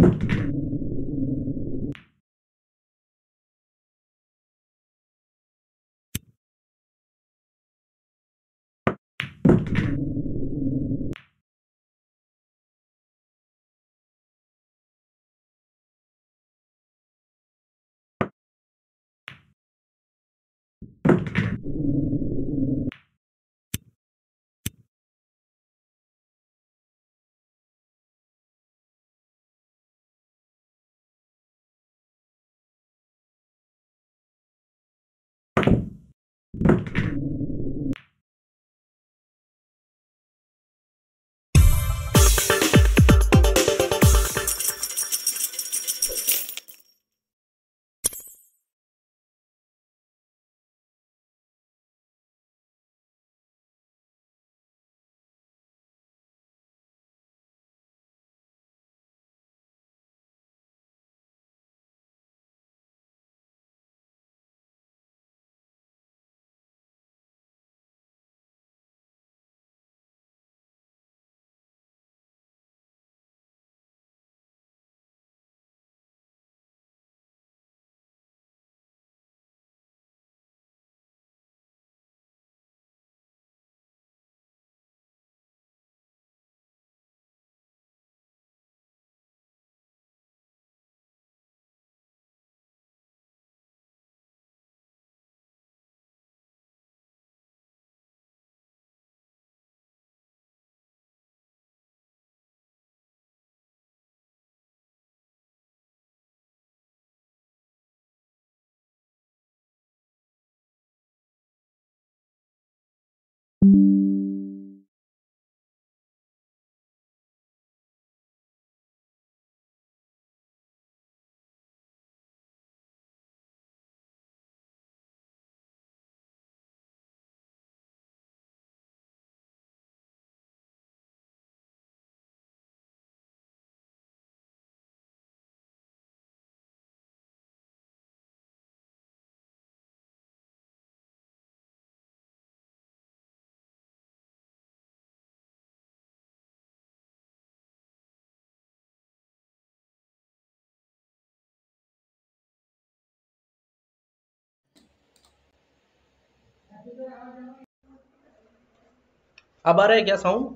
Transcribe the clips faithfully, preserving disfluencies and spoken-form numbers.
अब आ रहा है क्या साउंड?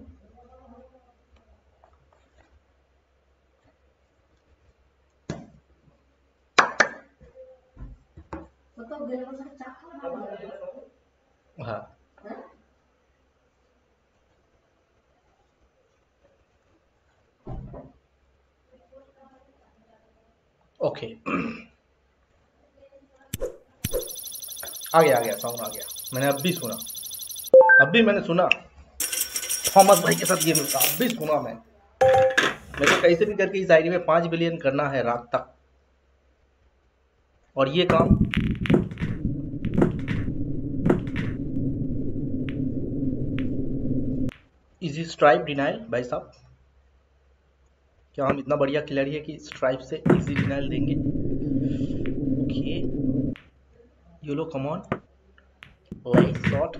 हाँ। ओके। आ गया आ गया साउंड आ गया। मैंने अब भी सुना, अब भी मैंने सुना थॉमस भाई के साथ गेम होता, अब भी सुना मैं। मेरे को कैसे भी करके इस आईडी में पांच बिलियन करना है रात तक, और ये काम इजी स्ट्राइप डिनाइल भाई साहब, क्या हम इतना बढ़िया खिलाड़ी है कि स्ट्राइप से इजी डिनाइल देंगे? ओके यूलो come on light shot.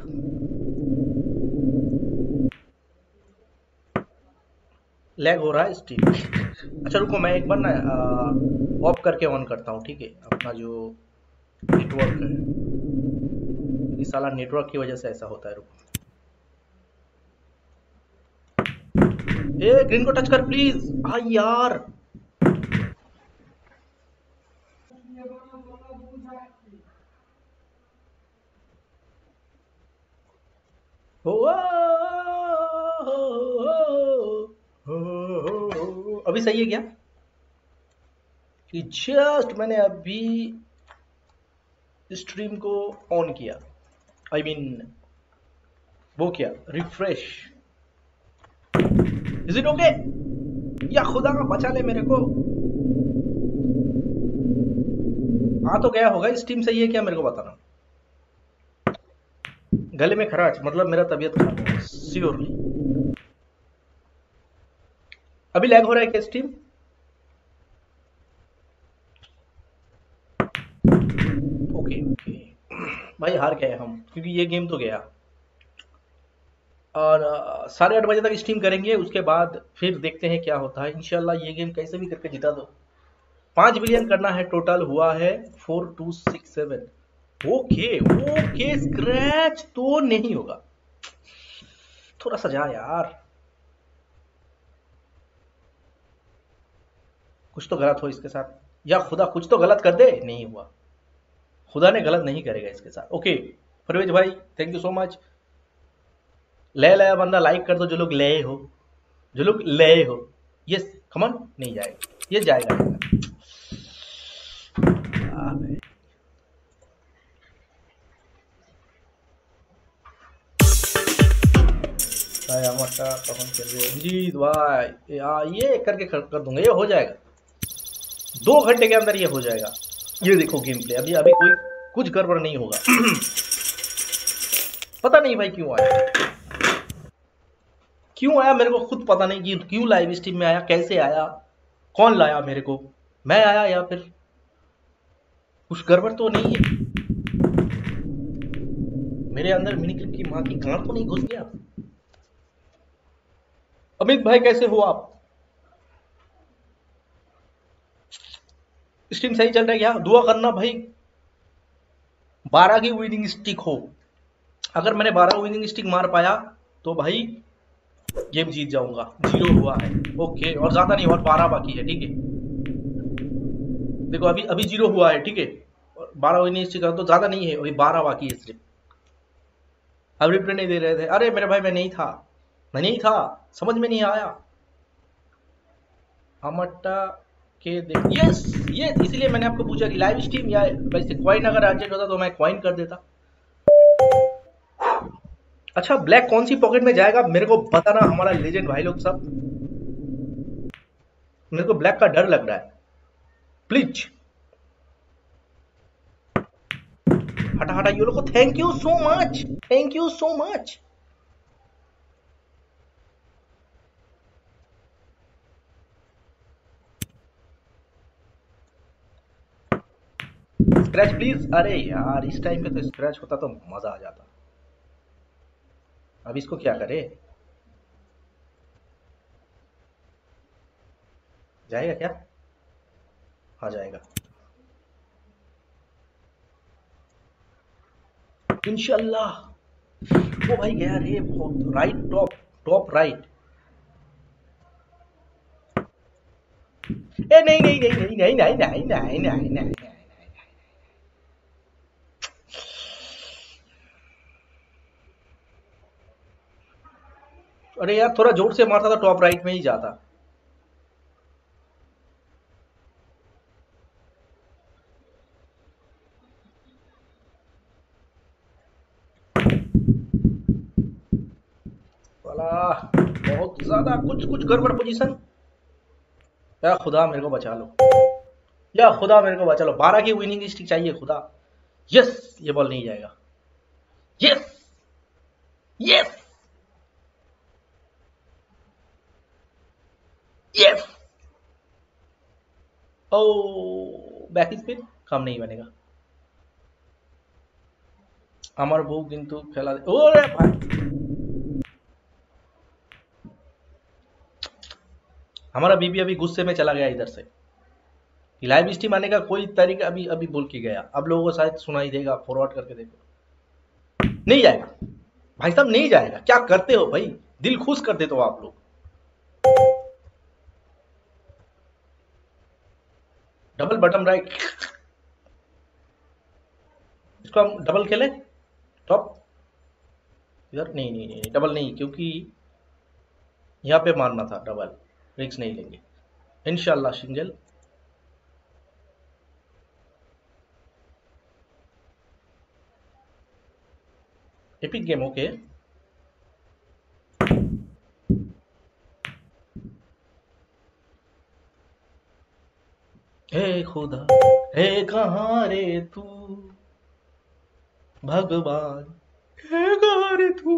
Lag हो रहा है स्टीम। अच्छा रुको, मैं एक बार ना ऑफ करके ऑन करता हूँ, ठीक है? अपना जो नेटवर्क है, इस साला नेटवर्क की वजह से ऐसा होता है। रुको, ए ग्रीन को टच कर प्लीज। हाँ यार, हो अभी सही है क्या? कि जस्ट मैंने अभी स्ट्रीम को ऑन किया, आई I मीन mean, वो किया रिफ्रेश। Is it okay? या खुदा का बचा ले मेरे को। आ तो गया होगा, स्ट्रीम सही है क्या मेरे को बताना। गले में खराश मतलब मेरा तबीयत खराब होगा श्योरली। अभी लैग हो रहा है क्या स्ट्रीम? ओके ओके भाई, हार गए हम क्योंकि ये गेम तो गया। और अ, साढ़े आठ बजे तक स्ट्रीम करेंगे, उसके बाद फिर देखते हैं क्या होता है। इंशाल्लाह ये गेम कैसे भी करके जिता दो। पाँच बिलियन करना है, टोटल हुआ है four two six seven. Okay okay, scratch तो नहीं होगा, थोड़ा सा जा यार, कुछ तो गलत हो इसके साथ, या खुदा कुछ तो गलत कर दे। नहीं हुआ, खुदा ने गलत नहीं करेगा इसके साथ। ओके परवेज भाई, थैंक यू सो मच। ले लाया बंदा लाइक कर दो, जो लोग ले हो, जो लोग ले हो। यस कमन, नहीं जाएगा, ये जाएगा आ, भाई मट्टा कौन खेल रहे हो जी भाई, या ये करके कर, कर दूंगा, ये हो जाएगा दो घंटे के अंदर, ये हो जाएगा। ये देखो गेम प्ले, अभी अभी कोई कुछ गड़बड़ नहीं होगा। पता नहीं भाई क्यों आया, क्यों आया मेरे को खुद पता नहीं कि क्यों लाइव स्ट्रीम में आया, कैसे आया, कौन लाया मेरे को, मैं आया या फिर कुछ गड़बड़ तो नहीं है मेरे अंदर। मिनी क्लिप की माँ की गांड तो नहीं घुस गया। अमित भाई कैसे हो आप? स्ट्रीम सही चल रहा है क्या? दुआ करना भाई बारह की विनिंग स्टिक हो। अगर मैंने बारह विनिंग स्टिक मार पाया तो भाई गेम जीत जाऊंगा। जीरो हुआ है, ओके, और ज्यादा नहीं, और बारह बाकी है, ठीक है। देखो अभी अभी जीरो हुआ है, ठीक है, बारह विनिंग स्टिक तो ज्यादा नहीं है, अभी बारह बाकी है सिर्फ। अब रिप्ले नहीं दे रहे थे, अरे मेरे भाई मैं नहीं था, मैं नहीं था, समझ में नहीं आया। अमट्टा के देख, यस ये इसलिए मैंने आपको पूछा कि लाइव स्ट्रीम या वैसे कॉइन अगर अर्जेंट होता तो मैं कॉइन कर देता। अच्छा ब्लैक कौन सी पॉकेट में जाएगा मेरे को बताना हमारा लेजेंड भाई लोग सब, मेरे को ब्लैक का डर लग रहा है, प्लीज। हटा हटा ये लोग को, thank you so much, thank you so much. Scratch please, अरे यार इस टाइम पे तो स्क्रैच होता तो मजा आ जाता। अब इसको क्या करे, जाएगा क्या? हाँ जाएगा इंशाल्लाह। ओ भाई गया रे, बहुत राइट, टॉप टॉप राइट। ए नहीं नहीं नहीं नहीं नहीं नहीं नहीं नहीं नहीं नहीं, अरे यार थोड़ा जोर से मारता तो टॉप राइट में ही जाता। वाला बहुत ज्यादा कुछ कुछ गड़बड़ पोजीशन। या खुदा मेरे को बचा लो, या खुदा मेरे को बचा लो, बारह की विनिंग स्ट्रिक चाहिए खुदा। यस ये बॉल नहीं जाएगा, यस यस यस। ओ बैक स्पिन काम नहीं बनेगा। আমার বউ কিন্তু খেলা, ওরে ভাই हमारा बीबी अभी गुस्से में चला गया इधर से, लाइव स्ट्रीम आने का कोई तरीका अभी अभी बोल के गया, अब लोगों को शायद सुनाई देगा, फॉरवर्ड करके देखो। नहीं जाएगा भाई साहब, नहीं जाएगा, क्या करते हो भाई, दिल खुश कर देते हो आप लोग। डबल बटन राइट, इसको हम डबल खेले टॉप इधर, नहीं नहीं नहीं डबल नहीं, क्योंकि यहाँ पे मारना था, डबल रिक्स नहीं लेंगे इंशाल्लाह। Single epic game, okay. हे खुदा हे कहाँ रे तू भगवान, हे कहाँ रे तू।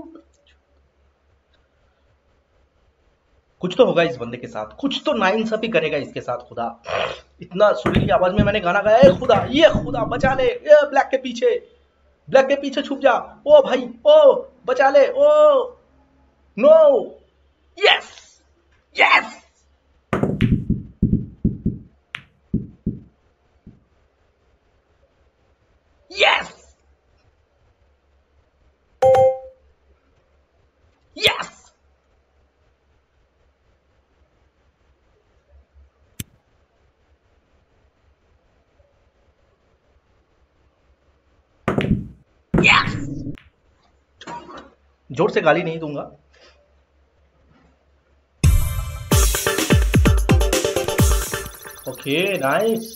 कुछ तो होगा इस बंदे के साथ, कुछ तो नाइंसाफी करेगा इसके साथ खुदा। इतना सुरीली आवाज में मैंने गाना गाया, ए खुदा, ये खुदा बचा ले, ए ब्लैक के पीछे, ब्लैक के पीछे छुप जा, ओ भाई, ओ बचा ले, ओ no, yes, yes, yes, yes, yes. जोर से गाली नहीं दूंगा। Okay, nice.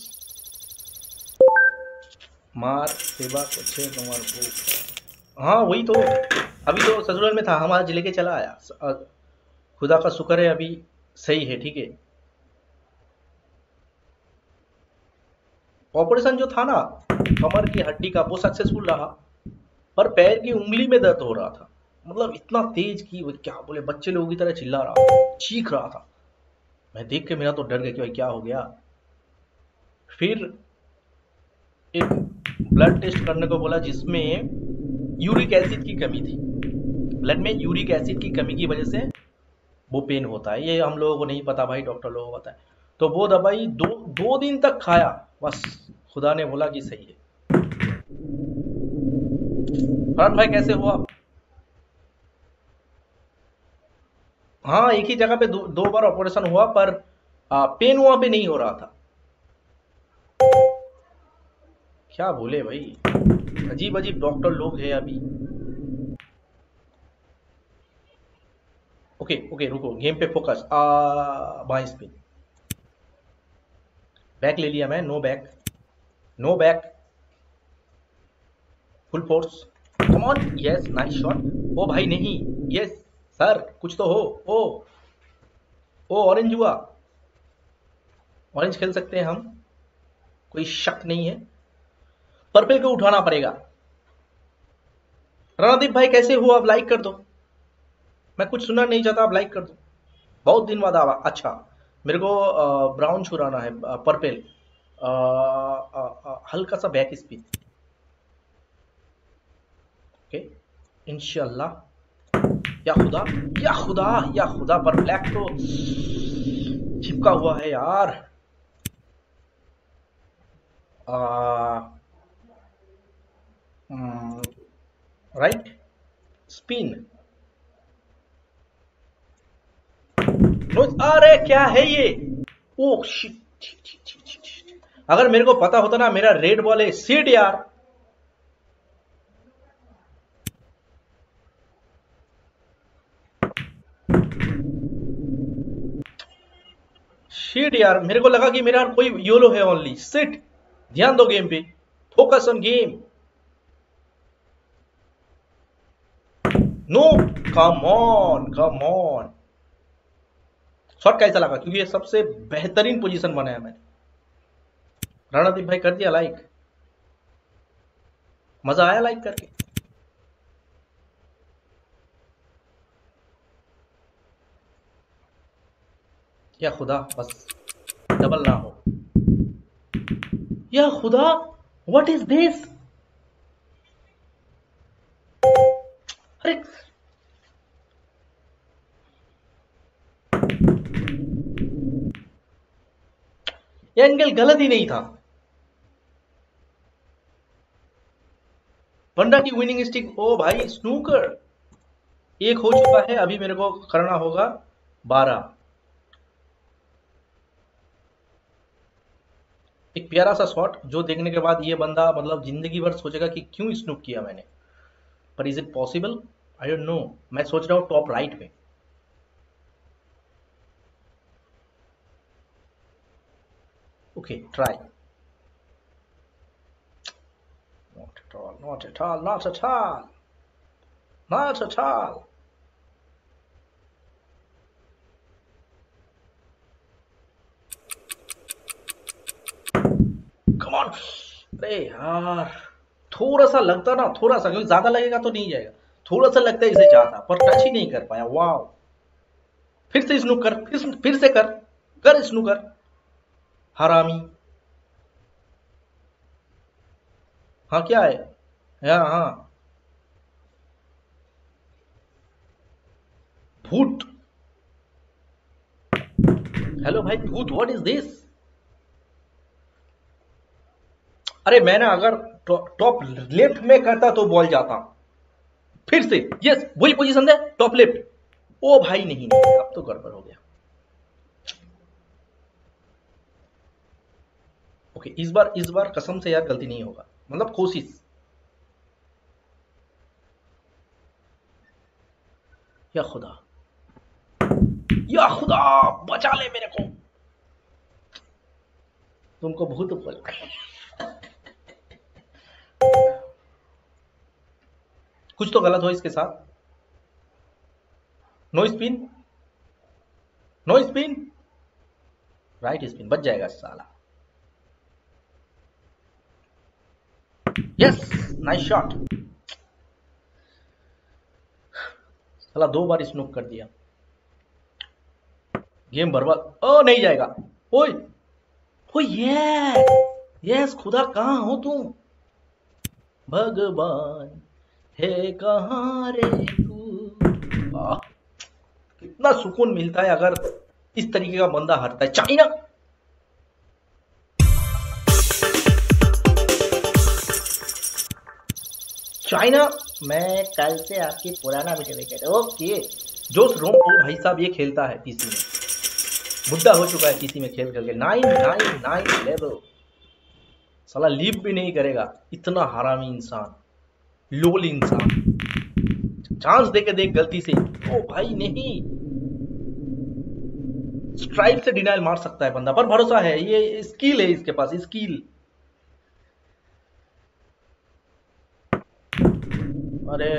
मार सेवा कुछ तुम्हार को। हाँ वही तो, अभी तो ससुराल में था, हम आज लेके चला आया। स- अ, खुदा का शुक्र है अभी सही है, ठीक है। ऑपरेशन जो था ना कमर की हड्डी का, वो सक्सेसफुल रहा, पर पैर की उंगली में दर्द हो रहा था। मतलब इतना तेज कि वो क्या बोले, बच्चे लोगों की तरह चिल्ला रहा था, चीख रहा था। मैं देख के मेरा तो डर गया कि भाई क्या हो गया। फिर एक ब्लड टेस्ट करने को बोला, जिसमें यूरिक एसिड की कमी थी। ब्लड में यूरिक एसिड की कमी की वजह से वो पेन होता है। ये हम लोगों को नहीं पता भाई, डॉक्टर लोगों को पता है। तो वो दवाई दो दो दिन तक खाया, बस खुदा ने बोला कि सही है। फरहान भाई कैसे हो आप? हाँ, एक ही जगह पे दो, दो बार ऑपरेशन हुआ, पर आ, पेन वहां पे नहीं हो रहा था। क्या बोले भाई, अजीब अजीब डॉक्टर लोग हैं अभी। ओके ओके, रुको, गेम पे फोकस। आ बाई स्पिन, बैक ले लिया मैं, no back, no back, full force, come on, yes, nice shot. ओ भाई नहीं, यस सर, कुछ तो हो। ओ, ओ ऑरेंज हुआ, ऑरेंज खेल सकते हैं हम, कोई शक नहीं है। पर्पल को उठाना पड़ेगा। रणदीप भाई कैसे हो आप? लाइक कर दो, मैं कुछ सुनना नहीं चाहता, आप लाइक कर दो। बहुत दिन बाद आवा, अच्छा। मेरे को ब्राउन छुड़ाना है, पर्पल, हल्का सा बैक स्पिन। ओके, इंशाल्लाह। या खुदा, या खुदा, या खुदा, पर ब्लैक तो चिपका हुआ है यार। राइट स्पिन, अरे क्या है ये? ओ शिट, अगर मेरे को पता होता ना मेरा रेड बॉल है, सीट यार। शिट यार, मेरे को लगा कि मेरा कोई योलो है ओनली, सिट। ध्यान दो गेम पे, focus on game. No, come on, come on. Shot कैसा लगा? क्योंकि ये सबसे बेहतरीन पोजीशन बनाया मैंने। रणदीप भाई कर दिया लाइक? मजा आया लाइक करके? या खुदा, बस डबल ना हो। या खुदा, व्हाट इज दिस? अरे ये एंगल गलत ही नहीं था। वंडा की विनिंग स्टिक, ओ भाई स्नूकर एक हो चुका है, अभी मेरे को करना होगा बारह। एक प्यारा सा शॉट जो देखने के बाद ये बंदा मतलब जिंदगी भर सोचेगा कि क्यों स्नूक किया मैंने। पर is it possible? I don't know. मैं सोच रहा हूँ टॉप राइट में। Okay try. Not at all, not at all, not at all, not at all. Come on. अरे यार, थोड़ा सा लगता ना, थोड़ा सा, क्योंकि ज्यादा लगेगा तो नहीं जाएगा। थोड़ा सा लगता है इसे जाता, पर टच ही नहीं कर पाया। वाह, फिर से स्नूक कर, फिर, फिर से कर, कर स्नूकर, हरामी। हाँ क्या है? हाँ हाँ, भूत, हेलो भाई भूत, व्हाट इज दिस? अरे मैंने अगर टॉप लेफ्ट में करता तो बॉल जाता। फिर से यस, वही पोजीशन है, टॉप लेफ्ट। ओ भाई नहीं, नहीं अब तो गड़बड़ हो गया। ओके, इस बार इस बार कसम से यार गलती नहीं होगा, मतलब कोशिश। या खुदा, या खुदा बचा ले मेरे को, तुमको भूत बोल। कुछ तो गलत हो इसके साथ। No spin, no spin, right spin, बच जाएगा साला। Yes, nice shot. साला दो बार स्नोक कर दिया, गेम बर्बाद। ओ नहीं जाएगा। ओए ओ ये यस, खुदा कहाँ हो तुम? भगवान है कहाँ रे तू? आह, कितना सुकून मिलता है अगर इस तरीके का बंदा हारता है। चाइना, चाइना, मैं कल से आपकी पुराना वीडियो देख रहा हूं। ओके, जोश रोम ओ भाई साहब ये खेलता है पीसी में, बुढ़ा हो चुका है पीसी में खेल खेल के। नाइन नाइन नाइन लेवल, साला लीव भी नहीं करेगा, इतना हरामी इंसान, लोल इंसान। चांस देके देख गलती से, ओ भाई नहीं, स्ट्राइप से डिनाइल मार सकता है बंदा, पर भरोसा है, ये स्किल है इसके पास, स्किल। अरे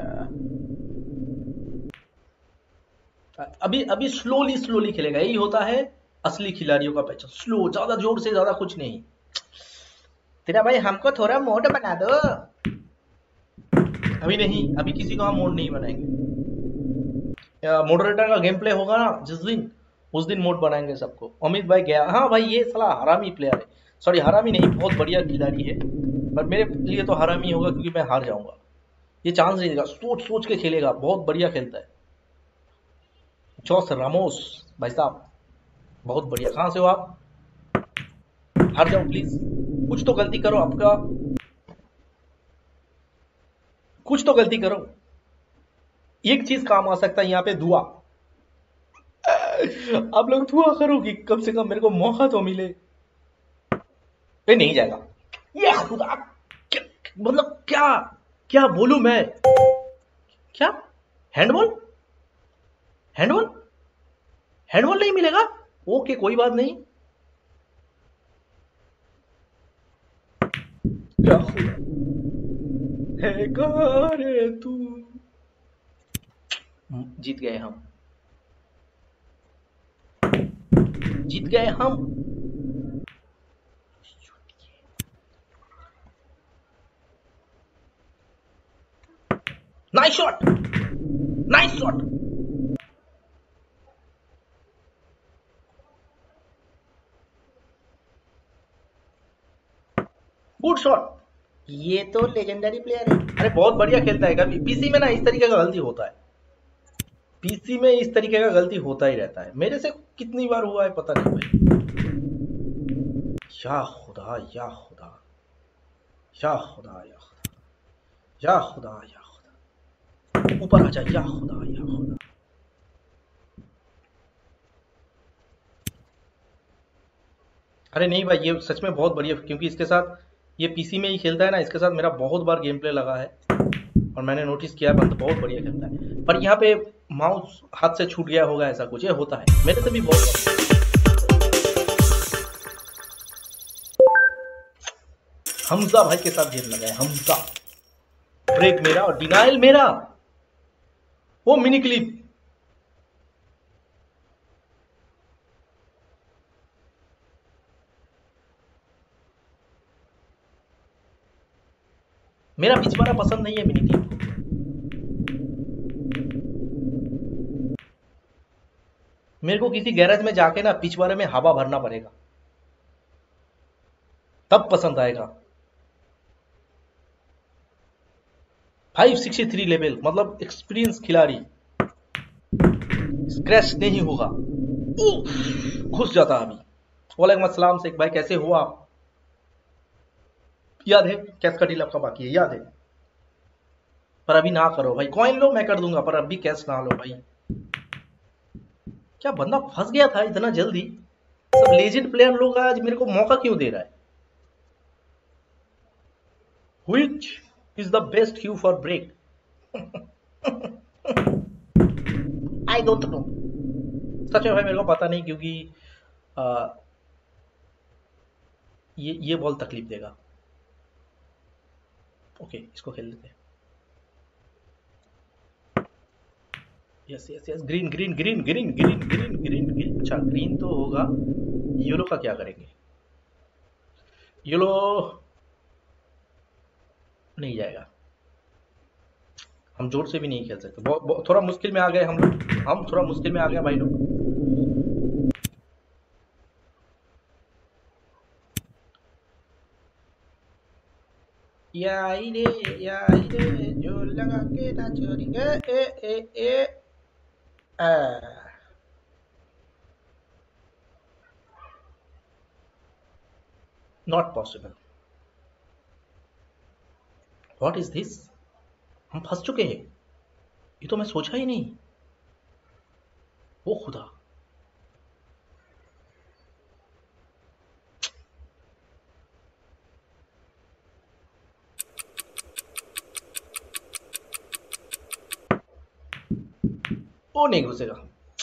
अभी अभी स्लोली स्लोली खेलेगा, यही होता है असली खिलाड़ियों का पहचान, स्लो, ज्यादा जोर से, ज्यादा कुछ नहीं। तेरा भाई हमको थोड़ा मोड बना दो। अभी नहीं, अभी किसी को हम मोड नहीं बनाएंगे। मॉडरेटर का गेम प्ले होगा ना जिस दिन, उस दिन मोड बनाएंगे सबको। अमित भाई गया, हाँ भाई ये साला हरामी प्लेयर है, सॉरी हरामी नहीं, बहुत बढ़िया खिलाड़ी है, पर मेरे लिए तो हरामी होगा क्योंकि मैं हार जाऊंगा। ये चांस नहीं देगा, सोच सोच के खेलेगा, बहुत बढ़िया खेलता है। जोस रामोस भाई साहब, बहुत बढ़िया। कहां से हो आप? हार जाओ प्लीज, कुछ तो गलती करो, आपका कुछ तो गलती करो। एक चीज काम आ सकता है यहाँ पे, दुआ। आप लोग दुआ करो कि कम से कम मेरे को मौका तो मिले। ये नहीं जाएगा, ये खुदा, मतलब क्या क्या बोलूं मैं? क्या हैंडबॉल, हैंडबॉल, हैंडबॉल नहीं मिलेगा? ओके कोई बात नहीं। क्या है रे तू? जीत गए हम, जीत गए हम। Nice shot, nice shot. Good shot, ये तो लेजेंडरी प्लेयर है। अरे बहुत बढ़िया खेलता है। कभी पीसी में ना इस तरीके का गलती होता है, पीसी में इस तरीके का गलती होता ही रहता है। मेरे से कितनी बार हुआ है पता नहीं भाई। या खुदा, या खुदा, या खुदा, या खुदा, या खुदा, या खुदा, ऊपर आ जा, या खुदा, या खुदा। अरे नहीं भाई, ये सच में बहुत बढ़िया, क्योंकि इसके साथ, ये पीसी में ही खेलता है ना, इसके साथ मेरा बहुत बार गेम प्ले लगा है और मैंने नोटिस किया है बंदा बहुत बढ़िया खेलता है। पर यहाँ पे माउस हाथ से छूट गया होगा, ऐसा कुछ ये होता है, मेरे से भी बहुत। हमजा भाई के साथ गेम लगा है, हमजा। ब्रेक मेरा और डिनाइल मेरा, वो मिनी क्लिप। मेरा पिछवाड़ा पसंद नहीं है मिनी क्लिप को। मेरे को किसी गैरेज में जाके ना पिछवाड़े में हवा भरना पड़ेगा, तब पसंद आएगा। फाइव सिक्सटी थ्री लेवल, मतलब एक्सपीरियंस खिलाड़ी। स्क्रैच नहीं होगा, घुस जाता अभी। वालेकुम अस्सलाम शेख भाई, कैसे हो आप? याद है कैश का डील आपका बाकी है, याद है? पर अभी ना करो भाई, कॉइन लो मैं कर दूंगा, पर अभी कैश ना लो भाई। क्या बंदा फंस गया था इतना जल्दी? सब लेजेंड प्लेयर लोग आज मेरे को मौका क्यों दे रहा है? Which is the best hue for break? I don't know. सच में भाई मेरे को पता नहीं, क्योंकि आ, ये ये बॉल तकलीफ देगा। ओके इसको खेल लेते हैं। Yes yes yes, green green green green green green green green. अच्छा ग्रीन तो होगा, येलो का क्या करेंगे? येलो नहीं जाएगा, हम जोर से भी नहीं खेल सकते, बहुत, बहुत थोड़ा मुश्किल में आ गए हम लोग, हम थोड़ा मुश्किल में आ गए भाई लोग। याई रे याई रे जो लगा के ना चोरी ए ए ए ए not possible. What is this? हम फंस चुके हैं, ये तो मैं सोचा ही नहीं। ओ खुदा, वो नहीं घुसेगा।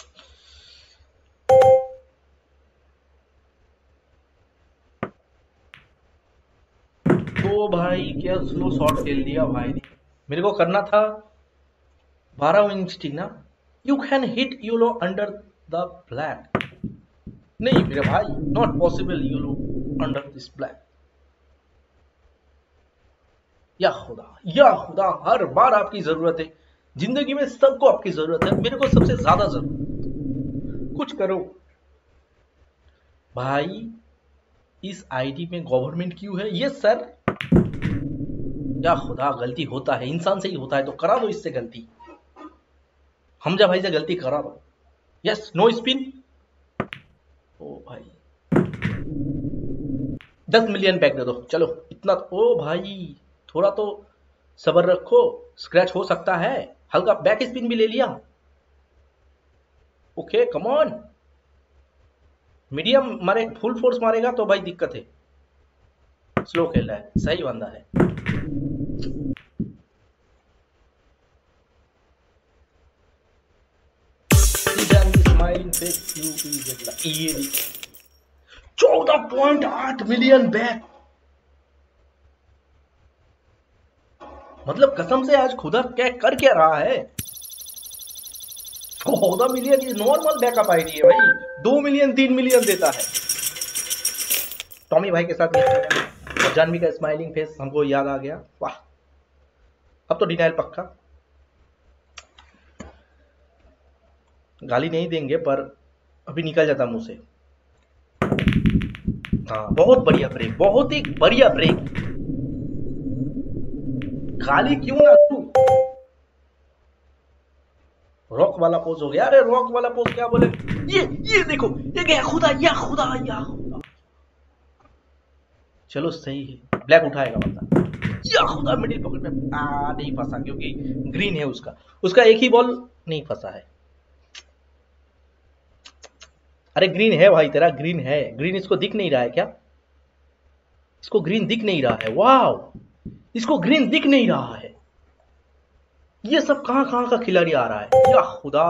तो भाई क्या स्लो शॉट खेल दिया भाई ने। मेरे को करना था बारह इंच ठीक ना। You can hit yellow under the black. नहीं मेरे भाई, not possible yellow under this black. या खुदा या खुदा, हर बार आपकी जरूरत है जिंदगी में, सबको आपकी जरूरत है, मेरे को सबसे ज्यादा जरूरत। कुछ करो भाई। इस आईडी में गवर्नमेंट क्यों है? ये सर, या खुदा गलती होता है, इंसान से ही होता है, तो करा दो इससे गलती, हमजा भाई से गलती करा दो। Yes no spin. ओ भाई दस मिलियन बैक दे दो, चलो इतना। ओ भाई थोड़ा तो सब्र रखो, स्क्रैच हो सकता है, हल्का बैक स्पिन भी ले लिया। ओके कम ऑन, मीडियम मारे, फुल फोर्स मारेगा तो भाई दिक्कत है। स्लो खेल रहा है, सही बंदा है। चौदह पॉइंट आठ मिलियन बैक, मतलब कसम से आज खुदा क्या कर क्या रहा है। चौदह मिलियन ये नॉर्मल बैकअप आईडी है भाई, दो मिलियन तीन मिलियन देता है। टॉमी भाई के साथ और जानवी का स्माइलिंग फेस हमको याद आ गया। वाह, अब तो डिनाइल पक्का। गाली नहीं देंगे पर अभी निकल जाता मुंह से। हाँ बहुत बढ़िया ब्रेक, बहुत ही बढ़िया ब्रेक। गाली क्यों ना तू। रॉक वाला पोज हो गया। अरे रॉक वाला पोज क्या बोले, ये ये देखो, ये गया खुदा, या खुदा या खुदा। चलो सही है, ब्लैक उठाएगा बंदा। या खुदा मिडिल पॉकेट में आ नहीं फंसा, क्योंकि ग्रीन है उसका, उसका एक ही बॉल नहीं फंसा है। अरे ग्रीन है भाई तेरा, ग्रीन है, ग्रीन इसको दिख नहीं रहा है क्या? इसको ग्रीन दिख नहीं रहा है। वाह, इसको ग्रीन दिख नहीं रहा है। ये सब कहां कहां का खिलाड़ी आ रहा है, या खुदा।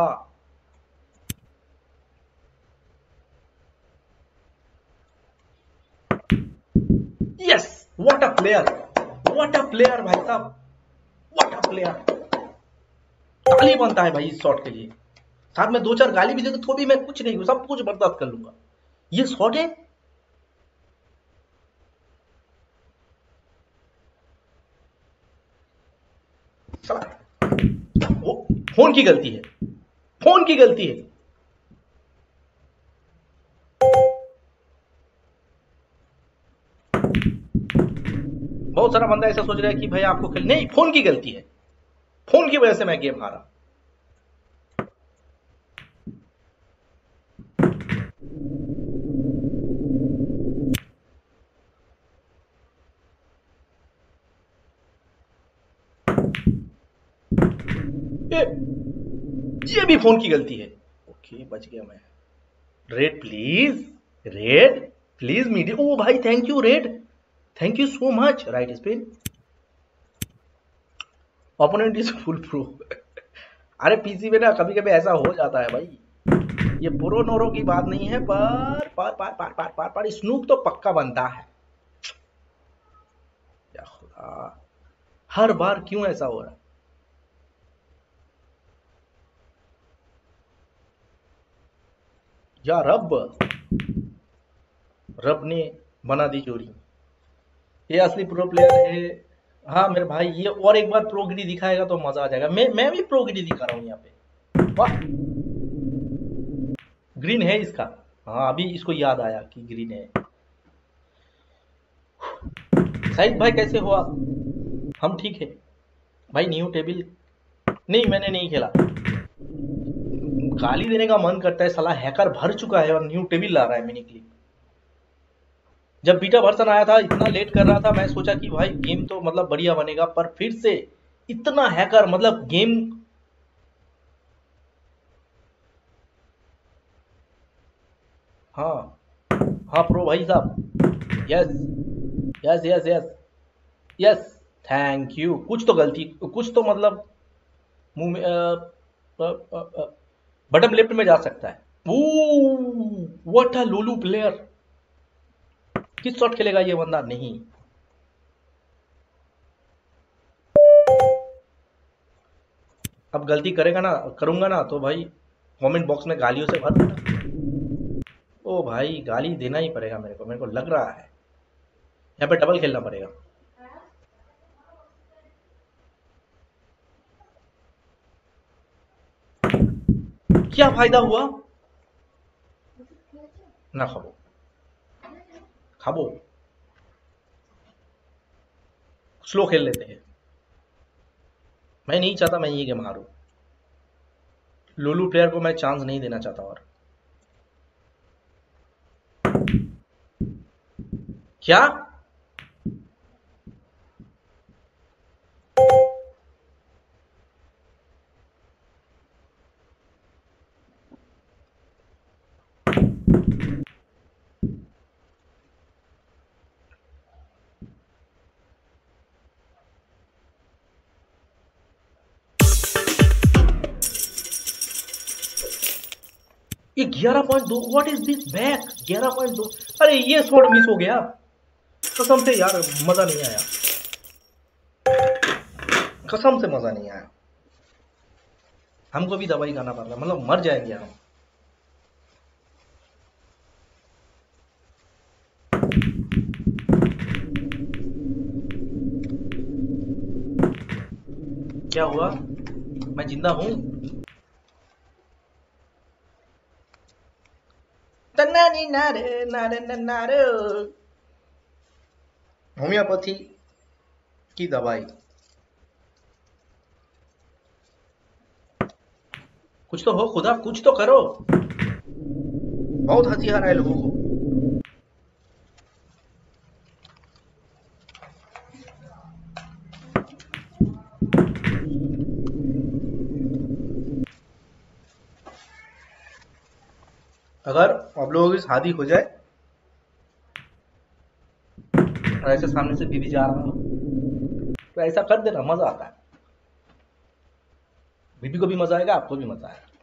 Yes, what a player, what a player भाई साहब, व्हाट अ प्लेयर। ताली बनता है भाई इस शॉट के लिए। साथ में दो चार गाली भी दे तो भी मैं कुछ नहीं हूं, सब कुछ बर्दाश्त कर लूंगा। ये शॉट है, वो फोन की गलती है, फोन की गलती है। बहुत सारा बंदा ऐसा सोच रहा है कि भाई आपको खेल, नहीं, फोन की गलती है, फोन की वजह से मैं गेम हारा। ए, ये भी फोन की गलती है। ओके बच गया मैं। Red please, red please medium. ओ भाई thank you red, thank you so much. Right spin, opponent is full pro. अरे पीसी में ना कभी कभी ऐसा हो जाता है भाई, ये प्रो नोरो की बात नहीं है, पर पर पर पर पर पर, पर स्नूप तो पक्का बनता है। या खुदा, हर बार क्यों ऐसा हो रहा है? या रब, रब ने बना दी जोड़ी। ये असली प्रो प्लेयर है। हाँ मेरे भाई, ये और एक बार प्रोगिरी दिखाएगा तो मजा आ जाएगा। मैं मैं भी प्रोगिरी दिखा रहा हूँ यहाँ पे। वाह, ग्रीन है इसका। हाँ अभी इसको याद आया कि ग्रीन है। शाहिद भाई कैसे हो आप? हम ठीक है भाई। न्यू टेबल नहीं, मैंने नहीं खेला। गाली देने का मन करता है, साला हैकर भर चुका है और न्यू टेबल ला रहा है मिनी क्लिप। जब बीटा वर्जन आया था इतना लेट कर रहा था, मैं सोचा कि भाई गेम तो मतलब बढ़िया बनेगा, पर फिर से इतना हैकर, मतलब गेम। हाँ हाँ प्रो भाई साहब। Yes yes yes yes yes, thank you. कुछ तो गलती, कुछ तो मतलब मुंह में बटन लेफ्ट में जा सकता है। व्हाट अ लोलू प्लेयर। किस शॉट खेलेगा ये बंदा? नहीं, अब गलती करेगा ना, करूंगा ना तो भाई कमेंट बॉक्स में गालियों से भर देना। ओ भाई गाली देना ही पड़ेगा मेरे को, मेरे को लग रहा है यहाँ पे डबल खेलना पड़ेगा। क्या फायदा हुआ? ना खाबो खाबो, स्लो खेल लेते हैं। मैं नहीं चाहता मैं ये गेम हारूं। लोलू प्लेयर को मैं चांस नहीं देना चाहता। और क्या ये ग्यारह पॉइंट दो, व्हाट इज दिस बैक? ग्यारह पॉइंट दो। अरे ये शॉट मिस हो गया कसम से यार, मजा नहीं आया, कसम से मजा नहीं आया। हमको भी दवाई खाना पड़ रहा है, मतलब मर जाएंगे हम। क्या हुआ? मैं जिंदा हूं? तन्नानी नारे नारे नारे। होम्योपैथी की दवाई, कुछ तो हो खुदा, कुछ तो करो। बहुत हंसी आ रहा है लोगों को। अगर आप लोगों की शादी हो जाए और ऐसे सामने से बीवी जा रहा हो तो ऐसा कर देना, मजा आता है। बीबी को भी मजा आएगा, आपको भी मजा आएगा।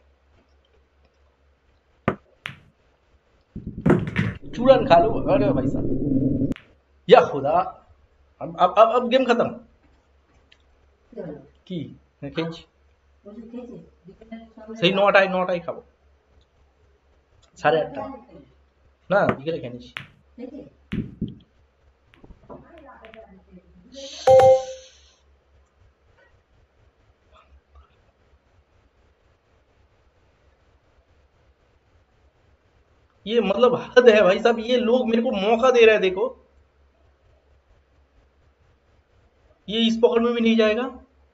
चूरन खा लो। अरे भाई साहब, या खुदा, अब अब अब, अब गेम खत्म की खींच सही। नौटाई नौटाई खाबो साढ़े आठटा ना बिकेले खेनिस। ये मतलब हद है भाई साहब, ये लोग मेरे को मौका दे रहे हैं। देखो ये इस पकड़ में भी नहीं जाएगा।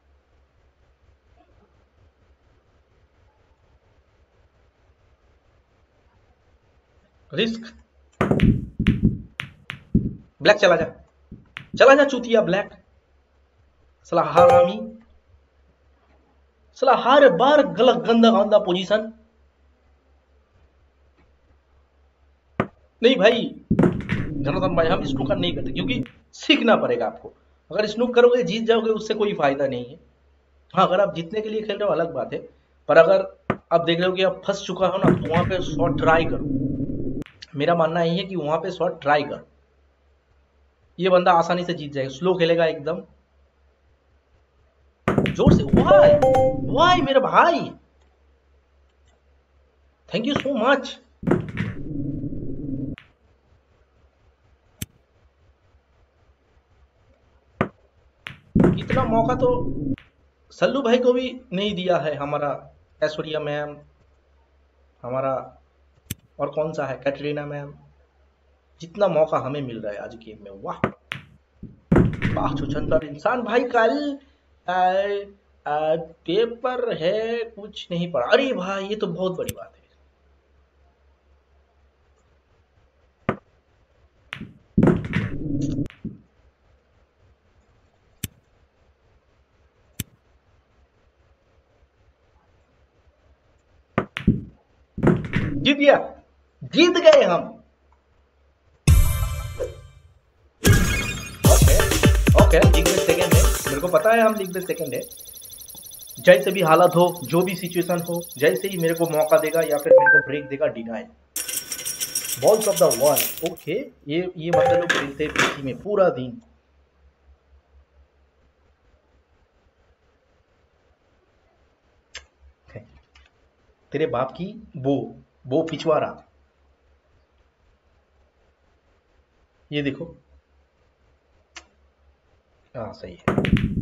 रिस्क, ब्लैक चला जा, चला जा चूतिया ब्लैक, साला हरामी, साला हर बार गलत गंदा गंदा पोजीशन। नहीं भाई जनार्दन भाई, हम स्नूकर नहीं करते क्योंकि सीखना पड़ेगा आपको। अगर स्नूक करोगे जीत जाओगे उससे कोई फायदा नहीं है। हाँ अगर आप जीतने के लिए खेल रहे हो अलग बात है, पर अगर आप देख रहे हो कि आप फंस चुका हो ना, तो वहां पे शॉट ट्राई करो। मेरा मानना यही है कि वहां पे शॉट ट्राई करो, ये बंदा आसानी से जीत जाएगा। स्लो खेलेगा एकदम जोर से। वाई वाई मेरे भाई, थैंक यू सो मच। इतना मौका तो सल्लू भाई को भी नहीं दिया है हमारा ऐश्वर्या मैम, हमारा और कौन सा है कैटरीना मैम, जितना मौका हमें मिल रहा है आज गेम में। वाह वाह छुछंदर इंसान भाई। कल पेपर है कुछ नहीं पढ़ा। अरे भाई ये तो बहुत बड़ी बात है। जीत गया, जीत गए हम। ओके ओके लीग में सेकंड है, मेरे को पता है हम लीग में सेकंड है। जैसे भी हालत हो, जो भी सिचुएशन हो, जैसे ही मेरे को मौका देगा या फिर मेरे को ब्रेक देगा, denial balls of the world. Okay ये ये मतलब लोग खेलते हैं पीसी में पूरा दिन। तेरे बाप की वो वो पिछवाड़ा, ये देखो। हाँ सही है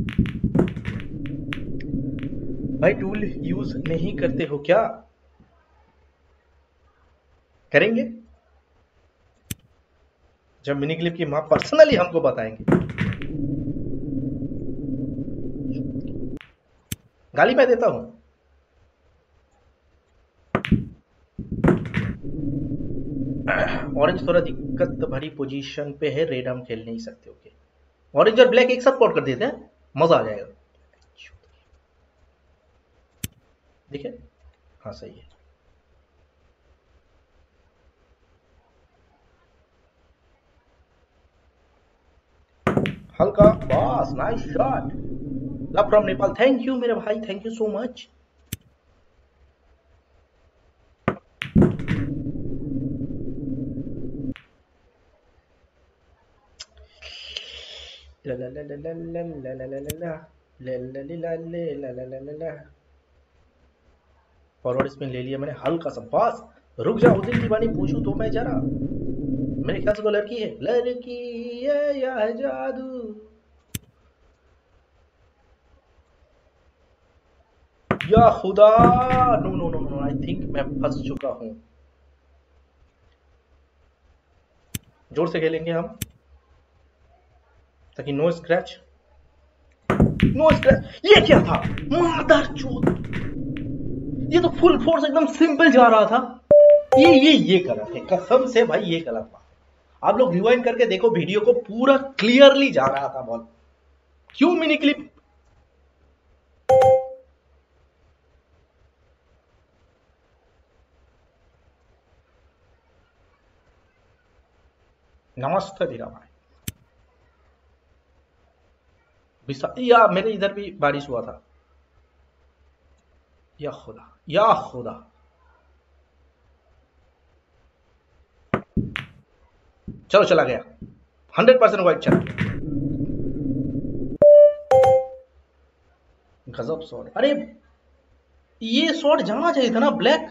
भाई। टूल यूज नहीं करते हो क्या? करेंगे जब मिनी क्लिप की मां पर्सनली हमको बताएंगे। गाली मैं देता हूं। ऑरेंज थोड़ा दिक्कत भरी पोजीशन पे है, रेड हम खेल नहीं सकते। ओके ऑरेंज और ब्लैक एक साथ पॉट कर देते हैं, मजा आ जाएगा। देखिए हाँ सही है। हल्का boss, nice shot. Love from Nepal, thank you मेरे भाई, थैंक यू सो मच। ला ला ला ला ला ला ला ला ला ला ला ला। फॉरवर्ड स्पिन ले लिया मैंने, हल्का सा बॉस। रुक जा उदिन दीवानी, पूछूं तो मैं जरा। मेरे ख्याल से वो लड़की है, लड़की है या है जादू। या खुदा, no no no no, I think मैं फंस चुका हूं। जोर से खेलेंगे हम ताकि नो स्क्रैच, नो स्क्रैच। ये क्या था मादर चोद, ये तो फुल फोर्स एकदम सिंपल जा रहा था। ये ये ये गलत है कसम से भाई, ये गलत बात है। आप लोग रिवाइंड करके देखो वीडियो को, पूरा क्लियरली जा रहा था बॉल। क्यों मिनी क्लिप? नमस्ते धीरा भाई। या मेरे इधर भी बारिश हुआ था। या खुदा या खुदा, चलो चला गया, हंड्रेड परसेंट वाइट चला गया। गजब शॉट। अरे ये शॉट जाना चाहिए था ना ब्लैक।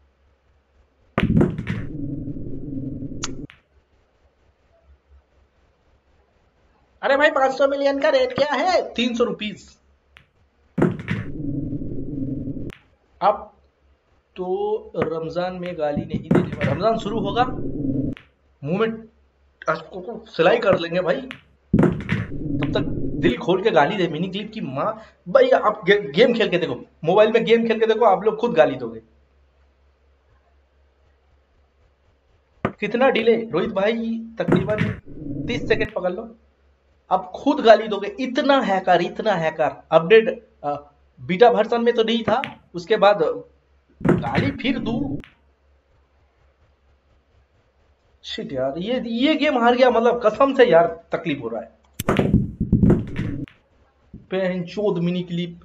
अरे भाई पांच सौ मिलियन का रेट क्या है? तीन सौ रुपीज। अब तो रमजान में गाली नहीं देने, रमजान शुरू होगा मुंह में को सिलाई कर लेंगे भाई। तब तक दिल खोल के गाली दे। मिनी क्लिप की माँ भाई, आप गे, गेम खेल के देखो, मोबाइल में गेम खेल के देखो, आप लोग खुद गाली दोगे। कितना डिले रोहित भाई? तकरीबन तीस सेकंड पकड़ लो, आप खुद गाली दोगे। इतना हैकर, इतना हैकर अपडेट बीटा वर्जन में तो नहीं था, उसके बाद गाली फिर दू। शिट यार, ये ये गेम हार गया, मतलब कसम से यार तकलीफ हो रहा है। पेंचोद मिनी क्लिप,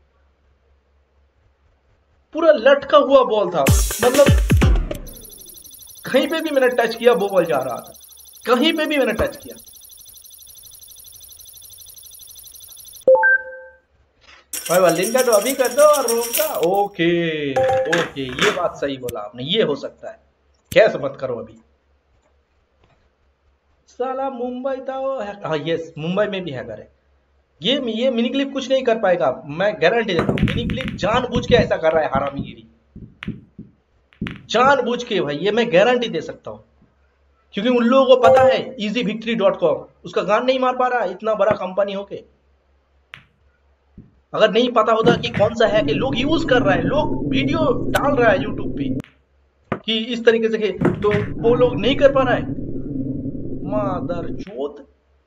पूरा लटका हुआ बॉल था, मतलब कहीं पे भी मैंने टच किया वो बॉल जा रहा था, कहीं पे भी मैंने टच किया। भाई वालिन का तो अभी कर दो और रोक का। ओके ओके, ये बात सही बोला आपने, ये हो सकता है, कैसे मत करो अभी। साला मुंबई था वो, हाँ यस, मुंबई में भी हैकर है। ये ये मिनी क्लिप कुछ नहीं कर पाएगा, मैं गारंटी देता हूँ। मिनी क्लिप जानबूझ के ऐसा कर रहा है, हरामीगिरी जानबूझ के भाई, ये मैं गारंटी दे सकता हूँ, क्योंकि उन लोगों को पता है इजी विक्ट्री डॉट कॉम उसका गान नहीं मार पा रहा है, इतना बड़ा कंपनी होके। अगर नहीं पता होता कि कौन सा है कि लोग यूज कर रहा है, लोग वीडियो डाल रहा है यूट्यूब पे कि इस तरीके से, तो वो लोग नहीं कर पा रहा है। मादर चोद,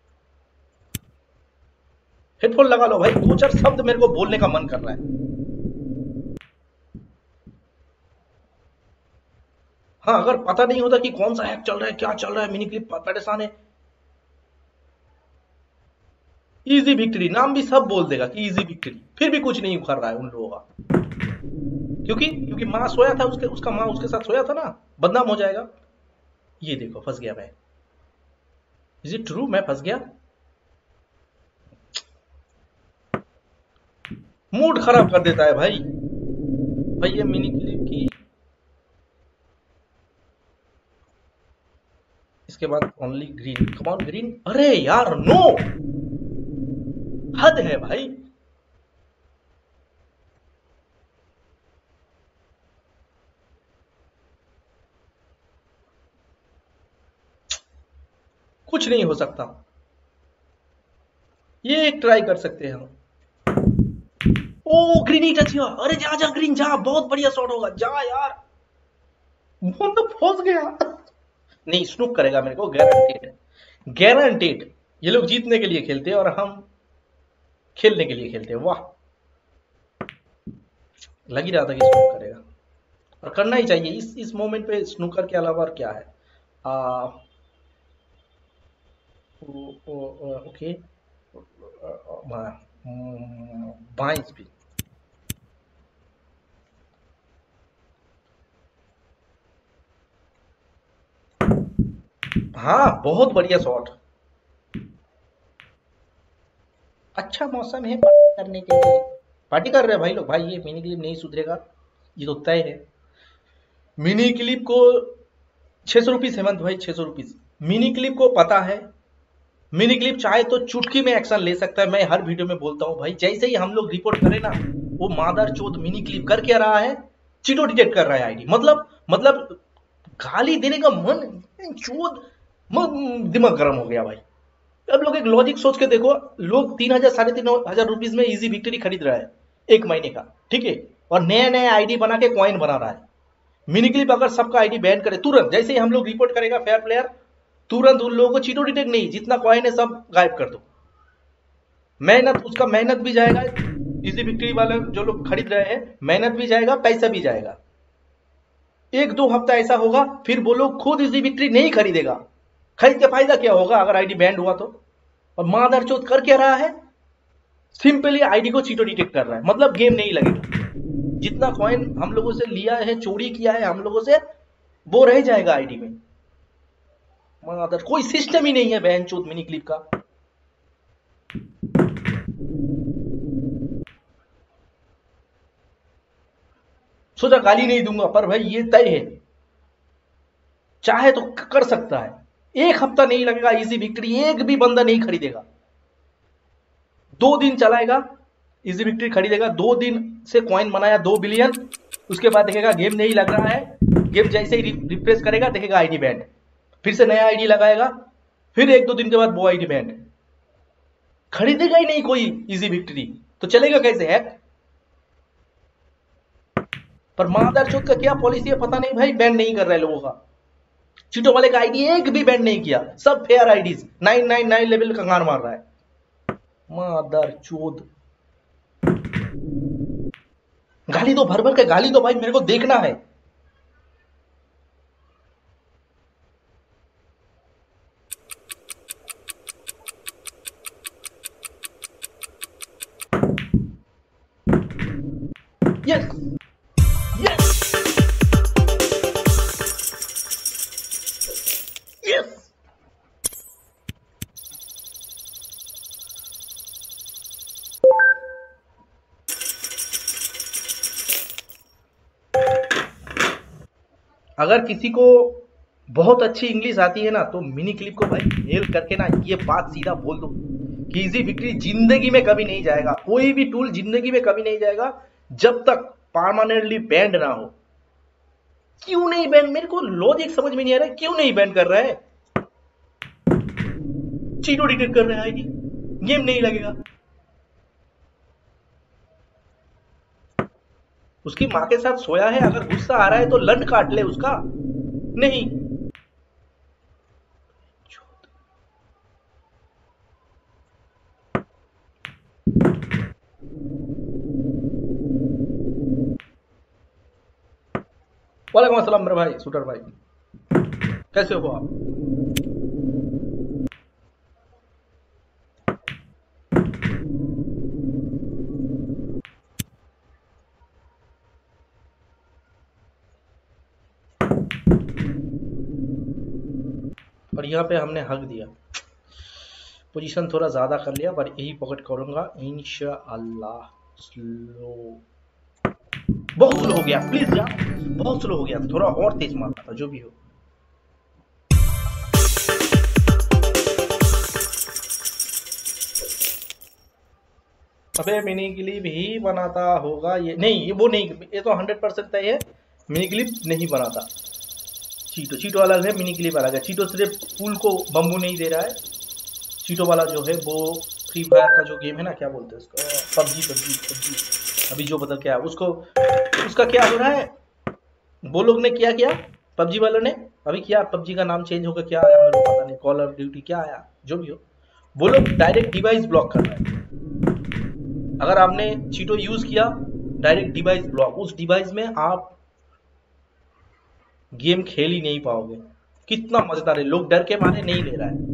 हेडफोन लगा लो भाई, दो चार शब्द मेरे को बोलने का मन कर रहा है। हाँ, अगर पता नहीं होता कि कौन सा हैक चल रहा है, क्या चल रहा है, मिनी क्लिप परेशान है। इजी विक्ट्री नाम भी सब बोल देगा कि इजी विक्ट्री, फिर भी कुछ नहीं उखड़ रहा है उन लोगों का, क्योंकि क्योंकि माँ सोया था, उसके उसका माँ उसके साथ सोया था ना, बदनाम हो जाएगा। ये देखो फंस गया मैं। इज इट ट्रू मैं फंस गया? मूड खराब कर देता है भाई। भाई ये मिनी क्लिप की, इसके बाद only green, come on green. अरे यार नो, हद है भाई। कुछ नहीं हो सकता, ये एक ट्राई कर सकते हैं हम। ओ ग्रीन ही टच हुआ, अरे जा जा ग्रीन जा, बहुत बढ़िया शॉट होगा, जा यार। वो तो फंस गया। नहीं, स्नूक करेगा मेरे को, गारंटेड गारंटेड। ये लोग जीतने के लिए खेलते हैं और हम खेलने के लिए खेलते हैं। वाह, लग ही रहा था कि स्नूक करेगा, और करना ही चाहिए इस इस मोमेंट पे। स्नूकर के अलावा और क्या है? Ah, oh, oh, oh, okay, बाएं स्पिन। हाँ, बहुत बढ़िया शॉट। अच्छा मौसम है पार्टी करने के लिए, पार्टी कर रहे हैं भाई लोग। भाई ये मिनी क्लिप नहीं सुधरेगा, ये तो तय है। मिनी क्लिप को छह सौ रुपीज, हेमंत भाई छह सौ रुपीज। मिनी क्लिप को पता है, मिनी क्लिप चाहे तो चुटकी में एक्शन ले सकता है। मैं हर वीडियो में बोलता हूँ भाई, जैसे ही हम लोग रिपोर्ट करें ना, वो मादर चोद मिनी क्लिप कर क्या रहा है, चीटो डिटेक्ट कर रहा है आईडी। मतलब मतलब गाली देने का मन चोद, दिमाग गर्म हो गया भाई। अब लोग एक लॉजिक सोच के देखो, लोग तीन हजार साढ़े तीन हजार रुपीज में इजी विक्ट्री खरीद रहा है एक महीने का, ठीक है, और नया नया आईडी बना के कॉइन बना रहा है। मिनी क्लिप अगर सबका आईडी बैन करे तुरंत, जैसे ही हम लोग रिपोर्ट करेगा फेयर प्लेयर, तुरंत उन लोगों को चीटो डिटेक्ट नहीं, जितना कॉइन है सब गायब कर दो। मेहनत, उसका मेहनत भी जाएगा, इजी विक्ट्री वाले जो लोग खरीद रहे हैं, मेहनत भी जाएगा, पैसा भी जाएगा। एक दो हफ्ता ऐसा होगा, फिर वो लोग खुद इजी विक्ट्री नहीं खरीदेगा। खरीद के फायदा क्या होगा अगर आईडी बैंड हुआ तो? और मादरचोद कर क्या रहा है, सिंपली आईडी को चीटो डिटेक्ट कर रहा है, मतलब गेम नहीं लगेगा। जितना कॉइन हम लोगों से लिया है, चोरी किया है हम लोगों से, वो रह जाएगा आईडी में। मादर, कोई सिस्टम ही नहीं है बहनचोद मिनी क्लिप का। सोचा गाली नहीं दूंगा, पर भाई ये तय है, चाहे तो कर सकता है। एक हफ्ता नहीं लगेगा, इजी विक्ट्री एक भी बंदा नहीं खरीदेगा। दो दिन चलाएगा, इजी विक्ट्री खरीदेगा, दो दिन से कॉइन बनाया दो बिलियन, उसके बाद देखेगा गेम नहीं लग रहा है, गेम जैसे ही रिफ्रेश करेगा देखेगा आईडी बैंड, फिर से नया आईडी लगाएगा, फिर एक दो दिन के बाद वो आईडी बैंड। खरीदेगा ही नहीं कोई इजी विक्ट्री, तो चलेगा कैसे हैक? पर मादरचोद का क्या पॉलिसी है पता नहीं भाई, बैंड नहीं कर रहा है लोगों का। चीटो वाले का आईडी एक भी बैंड नहीं किया, सब fair IDs, nine nine nine level का गान मार रहा है। मादरचोद, गाली दो, भर भर के गाली दो भाई, मेरे को देखना है। Yes yes yes. अगर किसी को बहुत अच्छी इंग्लिश आती है ना, तो मिनी क्लिप को भाई मेल करके ना ये बात सीधा बोल दो कि इजी विक्ट्री जिंदगी में कभी नहीं जाएगा, कोई भी टूल जिंदगी में कभी नहीं जाएगा जब तक परमानेंटली बैंड ना हो। क्यों नहीं बैन? मेरे को लॉजिक समझ में नहीं आ रहा है, क्यों नहीं बैन कर रहा है? चीटो डिटेक्ट कर रहा है आईडी, गेम नहीं लगेगा। उसकी माँ के साथ सोया है, अगर गुस्सा आ रहा है तो लंड काट ले उसका। नहीं, वालेकुम अस्सलाम मेरे भाई शूटर भाई, कैसे हो आप? और यहाँ पे हमने हक दिया, पोजीशन थोड़ा ज़्यादा कर लिया, पर यही पॉकेट करूँगा इंशाअल्लाह। स्लो, बहुत स्लो हो गया प्लीज यार, बहुत स्लो हो गया, थोड़ा और तेज मारना था। जो भी हो, अबे मिनी क्लिप ही बनाता होगा ये। नहीं, ये वो नहीं, ये तो हंड्रेड परसेंट तय है, मिनी क्लिप नहीं बनाता। चीटो चीटो अलग है, मिनी क्लिप अलग है। चीटो सिर्फ पुल को बम्बू नहीं दे रहा है, चीटो वाला जो है वो फ्री फायर का जो गेम है ना, क्या बोलते हैं उसको, पबजी पबजी पबजी अभी जो बदल के आया उसको, उसका क्या हो रहा है, वो लोग ने क्या किया, पबजी वालों ने अभी किया, पबजी का नाम चेंज होकर क्या आया मेरे को पता नहीं, कॉल ऑफ ड्यूटी क्या आया, जो भी हो, वो लोग डायरेक्ट डिवाइस ब्लॉक कर रहे हैं। अगर आपने चीटो यूज किया, डायरेक्ट डिवाइस ब्लॉक, उस डिवाइस में आप गेम खेल ही नहीं पाओगे। कितना मजेदार है, लोग डर के मारे नहीं ले रहा है,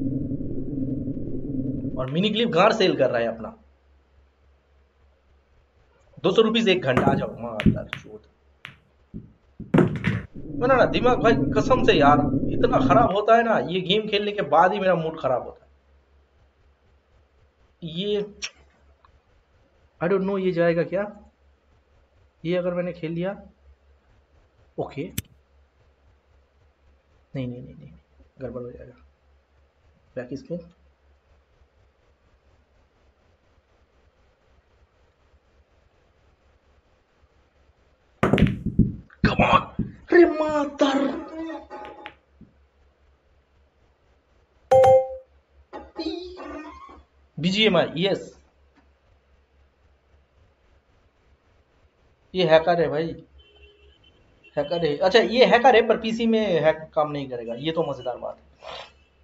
और मिनी क्लिप गार सेल कर रहा है अपना। दो सौ रुपीज एक घंटा, आ जाओ मार चोट। ना ना दिमाग भाई कसम से यार इतना खराब होता है ना, ये गेम खेलने के बाद ही मेरा मूड खराब होता है। ये आई डोंट नो ये जाएगा क्या, ये अगर मैंने खेल लिया ओके, नहीं नहीं नहीं नहीं गड़बड़ हो जाएगा। बैक स्क्रीन, कम ऑन, अरे मातर, बीजीएमआई यस, ये हैकर है भाई, हैकर है। अच्छा ये हैकर है, पर पीसी में हैक काम नहीं करेगा, ये तो मजेदार बात है।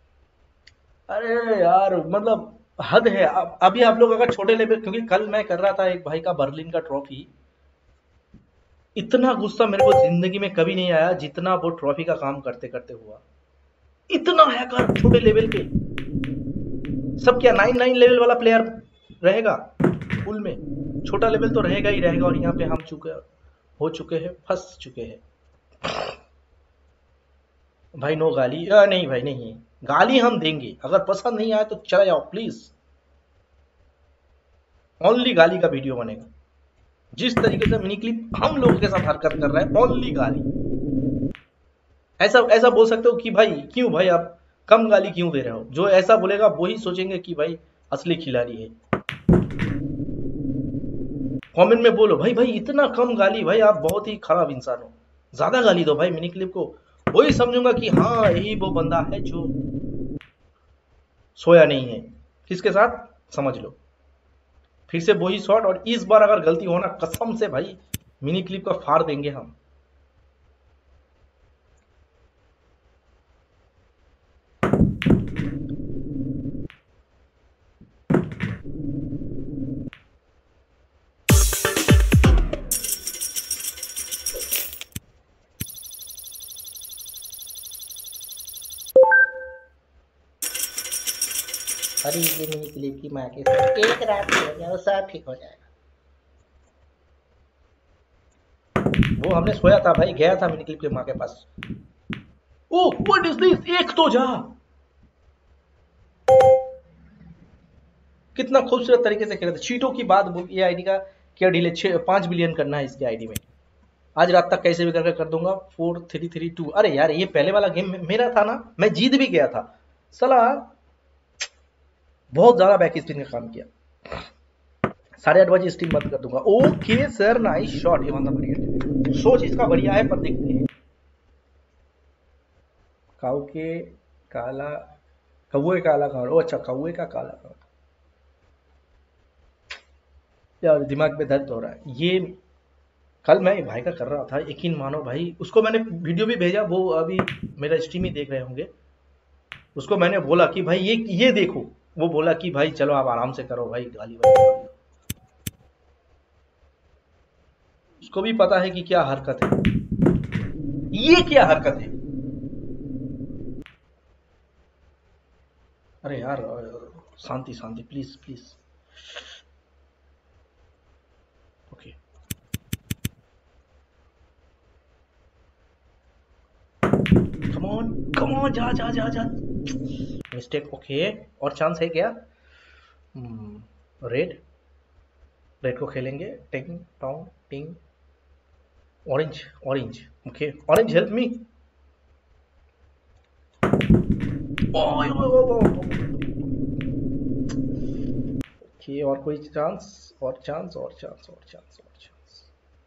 अरे यार मतलब हद है। अब अभी आप लोग अगर छोटे लेवल, क्योंकि कल मैं कर रहा था एक भाई का बर्लिन का ट्रॉफी, इतना गुस्सा मेरे को जिंदगी में कभी नहीं आया जितना वो ट्रॉफी का काम करते करते हुआ। इतना हैकर छोटे लेवल पे, सब क्या नाइन नाइन लेवल वाला प्लेयर रहेगा पुल में, छोटा लेवल तो रहेगा ही रहेगा। और यहाँ पे हम चुके हो चुके हैं, फंस चुके हैं भाई। नो गाली, आ, नहीं भाई नहीं, गाली हम देंगे, अगर पसंद नहीं आए तो चला जाओ प्लीज। ओनली गाली का वीडियो बनेगा, जिस तरीके से मिनी क्लिप हम लोगों के साथ हरकत कर रहा है, ओनली गाली। ऐसा ऐसा बोल सकते हो कि भाई क्यों भाई आप कम गाली क्यों दे रहे हो, जो ऐसा बोलेगा वही सोचेंगे कि भाई असली खिलाड़ी है। कमेंट में बोलो भाई भाई इतना कम गाली, भाई आप बहुत ही खराब इंसान हो, ज्यादा गाली दो भाई मिनी क्लिप को, वही समझूंगा कि हाँ यही वो बंदा है जो सोया नहीं है। किसके साथ समझ लो, फिर से वही शॉट, और इस बार अगर गलती हो ना, कसम से भाई मिनी क्लिप का फाड़ देंगे हम। अरे ये मिनी क्लिप की माँ के साथ एक रात हो जाए सब ठीक हो जाएगा। वो हमने सोया था भाई, गया था मिनी क्लिप की माँ के पास। ओह व्हाट इज दिस, एक तो जा, कितना खूबसूरत तरीके से खेला था। चीटों की बात बोल, ये आईडी का क्या डील है, छह पांच बिलियन करना है इसके आईडी में। आज रात तक कैसे भी करके कर दूंगा। फोर थ्री थ्री टू, अरे यार ये पहले वाला गेम मेरा था ना, मैं जीत भी गया था। सला बहुत ज्यादा बैक स्पिन का काम किया। साढ़े आठ बजे स्ट्रीम बंद कर दूंगा। ओके सर, नाइस शॉट, ये बंदा बढ़िया, सोच इसका बढ़िया है, पर देखते हैं। काऊ के काला, कौए काला कार्ड, ओ अच्छा कौए का काला कार्ड। यार दिमाग में दर्द हो रहा है। ये कल मैं भाई का कर रहा था, यकीन मानो भाई, उसको मैंने वीडियो भी भेजा, वो अभी मेरा स्ट्रीम ही देख रहे होंगे। उसको मैंने बोला कि भाई ये ये देखो, वो बोला कि भाई चलो आप आराम से करो भाई, गाली वाली। उसको भी पता है कि क्या हरकत है, ये क्या हरकत है। अरे यार शांति शांति, please please. Okay come on come on, जा जा जा जा, मिस्टेक। ओके और चांस है क्या? रेड, रेड को खेलेंगे। टिंग टोंग टिंग, orange orange, okay orange help me. Okay और कोई चांस, और चांस और चांस और चांस और chance.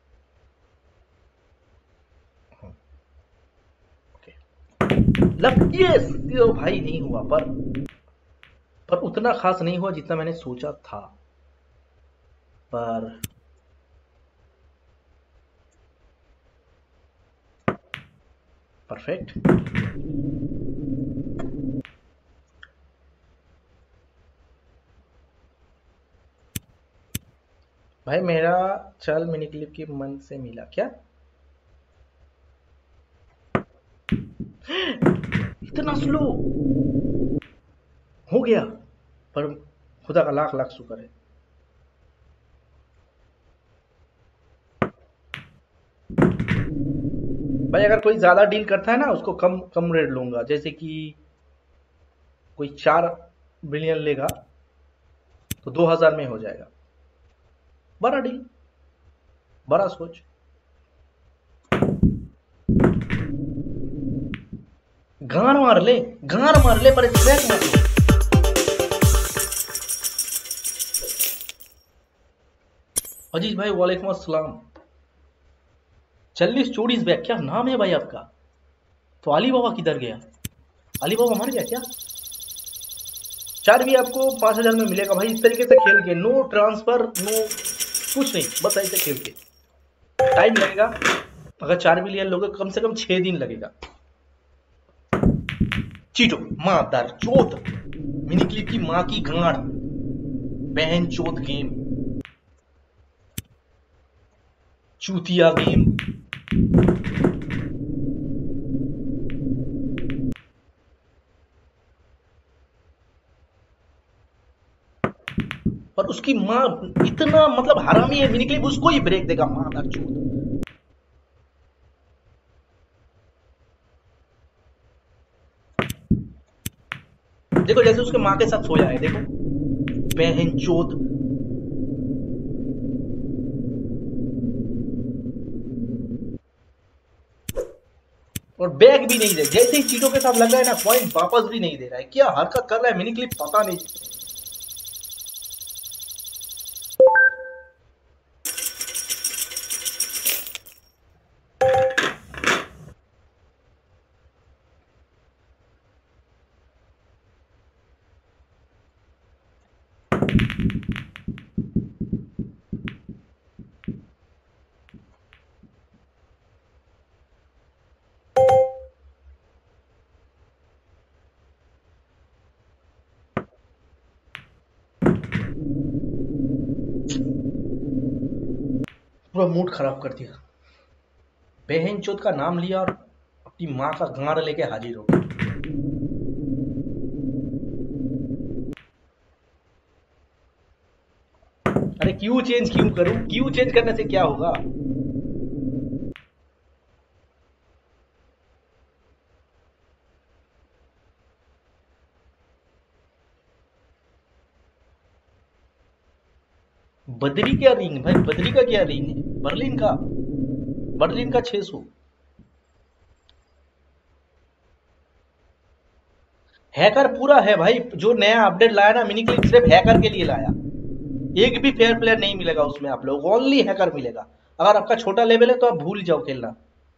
Okay luck, yes. Yo भाई नहीं हुआ, पर पर उतना खास नहीं हुआ जितना मैंने सोचा था। पर परफेक्ट। भाई मेरा चल मिनी क्लिप की मन से मिला क्या? इतना स्लो हो गया, पर खुदा का लाख लाख शुक्र है। भाई अगर कोई ज्यादा डील करता है ना, उसको कम कम रेट लूंगा। जैसे कि कोई चार बिलियन लेगा तो दो हजार में हो जाएगा। बड़ा डील, बड़ा सोच। गान मार ले, गान मार ले, पर स्क्रैच मत लो। अजीज भाई वालेकुम अस्सलाम। चालीस चौड़ीस बैग, क्या नाम है भाई आपका? तो अली बाबा किधर गया? अली बाबा मर गया क्या? चार भी आपको पांच हजार में मिलेगा भाई, इस तरीके से खेल के। नो ट्रांसफर, नो कुछ नहीं, बस ऐसे खेल के। टाइम लगेगा, अगर चार बिलियन लोगे कम से कम छह दिन लगेगा। चीटो मादर चोत, मिनी क्लिप की मां की गांड, बहन चोत गेम, चूतिया गेम। और उसकी मां इतना मतलब हरामी है, मिनी क्लिप उसको ही ब्रेक देगा, मादर चोत। देखो जैसे उसके मां के साथ सोया है, देखो बहन चोत। और बैग भी नहीं दे, जैसे ही चीटों के साथ लग रहा है ना, पॉइंट वापस भी नहीं दे रहा है। क्या हरकत कर रहा है मिनी क्लिप, पता नहीं। पूरा मूड खराब कर दिया। बहन चोत का नाम लिया और अपनी माँ का गांड लेके हाजिर हो गया। अरे क्यों चेंज क्यों करूं? क्यों चेंज करने से क्या होगा? बदरी क्या रिंग भाई? बदरी का क्या रिंग है? बर्लिन का, बर्लिन का छह सौ। हैकर पूरा है भाई। जो नया अपडेट लाया ना मिनी क्लिप, सिर्फ हैकर के लिए लाया। एक भी फेयर प्लेयर नहीं मिलेगा उसमें आप लोग, ओनली हैकर मिलेगा। अगर आपका छोटा लेवल है तो आप भूल जाओ खेलना।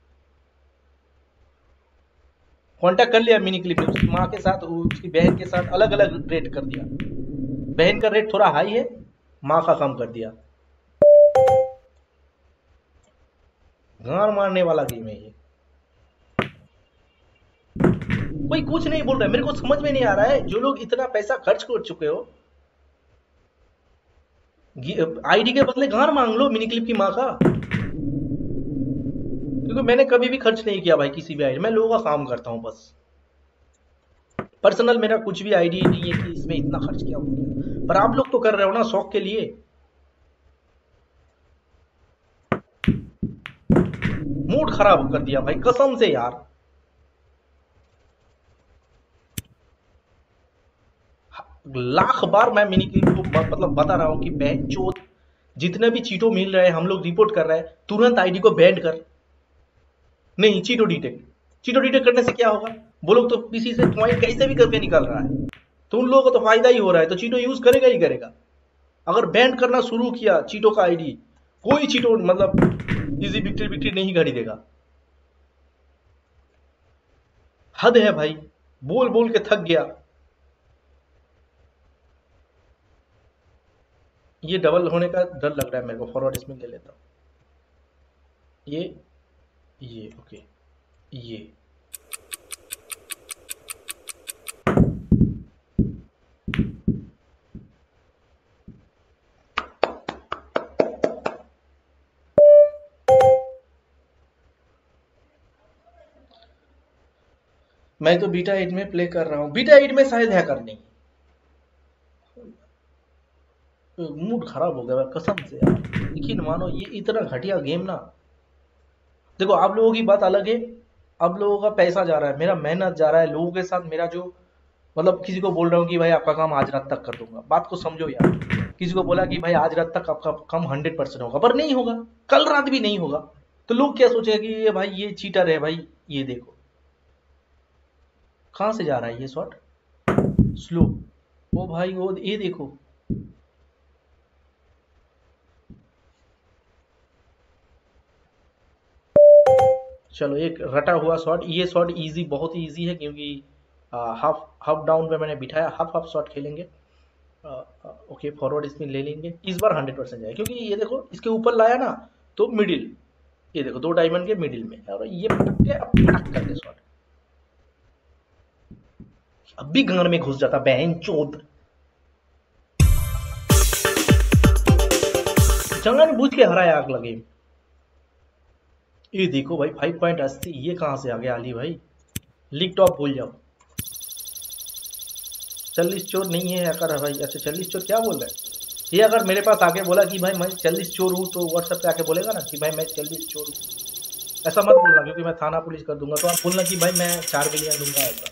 कांटेक्ट कर लिया मिनी क्लिप ने उसकी माँ के साथ, उसकी बहन के साथ अलग अलग रेट कर दिया। बहन का रेट थोड़ा हाई है, माँ का कम कर दिया। गार मारने वाला गेम है ये। कोई कुछ नहीं बोल रहा है, मेरे को समझ में नहीं आ रहा है। जो लोग इतना पैसा खर्च कर चुके हो, आईडी के बदले गार मांग लो मिनी क्लिप की माँ का। क्योंकि मैंने कभी भी खर्च नहीं किया भाई किसी भी आईडी, मैं लोगों का काम करता हूँ बस। पर्सनल मेरा कुछ भी आईडी नहीं है कि इसमें इतना खर्च किया हो गया। पर आप लोग तो कर रहे हो ना शौक के लिए। मूड खराब कर दिया भाई कसम से यार। लाख बार मैं मिनी क्लिप को मतलब बता रहा हूं कि बहन चोद, जितने भी चीटो मिल रहे हैं हम लोग रिपोर्ट कर रहे हैं, तुरंत आईडी को बैंड कर। नहीं, चीटो डिटेक्ट, चीटो डिटेक्ट करने से क्या होगा? वो लोग तो पीसी से पॉइंट कैसे भी करके निकल रहा है, तो उन लोगों को तो फायदा ही हो रहा है, तो चीटो यूज करेगा ही करेगा। अगर बैंड करना शुरू किया चीटो का आईडी, कोई चीटो मतलब इजी विक्ट्री विक्ट्री नहीं खरीदेगा। हद है भाई, बोल बोल के थक गया। ये डबल होने का डर लग रहा है मेरे को, फॉरवर्ड इसमें ले लेता हूँ। ये ये ओके, ये मैं तो बीटा एट में प्ले कर रहा हूँ। बीटा एट में शायद हैकर नहीं। मूड खराब हो गया कसम से यार। यकीन मानो ये इतना घटिया गेम ना। देखो आप लोगों की बात अलग है, अब लोगों का पैसा जा रहा है, मेरा मेहनत जा रहा है लोगों के साथ। मेरा जो मतलब किसी को बोल रहा हूँ कि भाई आपका काम आज रात तक कर दूंगा, बात को समझो यार। किसी को बोला कि भाई आज रात तक आपका काम हंड्रेड परसेंट होगा, पर नहीं होगा, कल रात भी नहीं होगा। तो लोग क्या सोचेगा कि ये भाई ये चीटर है भाई। ये देखो कहां से जा रहा है ये शॉट, स्लो। ओ भाई वो ये देखो, चलो एक रटा हुआ शॉट। ये शॉट इजी, बहुत ही इजी है क्योंकि हाफ हाफ डाउन पे मैंने बिठाया, हाफ हाफ शॉट खेलेंगे। ओके फॉरवर्ड स्पिन ले लेंगे इस बार, हंड्रेड परसेंट जाए क्योंकि ये देखो इसके ऊपर लाया ना तो मिडिल, ये देखो दो डायमंड के मिडिल में, और ये पटक के अब पटक करके शॉट। अब भी गांड में घुस जाता बहन चोद, जान बुझ के हराया अगला गेम। ये देखो भाई फाइव पॉइंट अस्सी, ये कहां से आ गया अली भाई? लीग टॉप भूल जाओ। चालीस चोर नहीं है अगर है भाई। अच्छा चालीस चोर क्या बोल रहा है ये? अगर मेरे पास आके बोला कि भाई मैं चालीस चोर हूँ तो व्हाट्सएप पे आके बोलेगा ना कि भाई मैं चालीस चोर हूँ, ऐसा मत बोलना क्योंकि मैं थाना पुलिस कर दूंगा। तो आप बोलना कि भाई मैं चार बिलियन दूंगा। ऐसा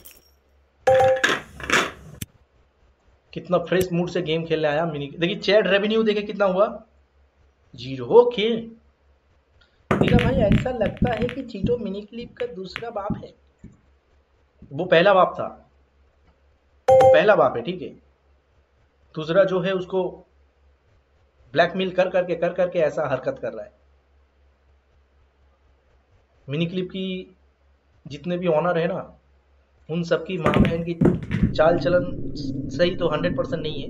कितना फ्रेश मूड से गेम खेलने आया मिनी। देखिए चैट रेवेन्यू देखे कितना हुआ, जीरो। ओके मेरा भाई ऐसा लगता है कि चीटो मिनी क्लिप का दूसरा बाप है। वो पहला बाप था, वो पहला बाप है ठीक है। दूसरा जो है उसको ब्लैकमेल कर करके कर करके ऐसा हरकत कर रहा है। मिनी क्लिप की जितने भी ऑनर है ना, उन सबकी माँ बहन की चाल चलन सही तो हंड्रेड परसेंट नहीं है।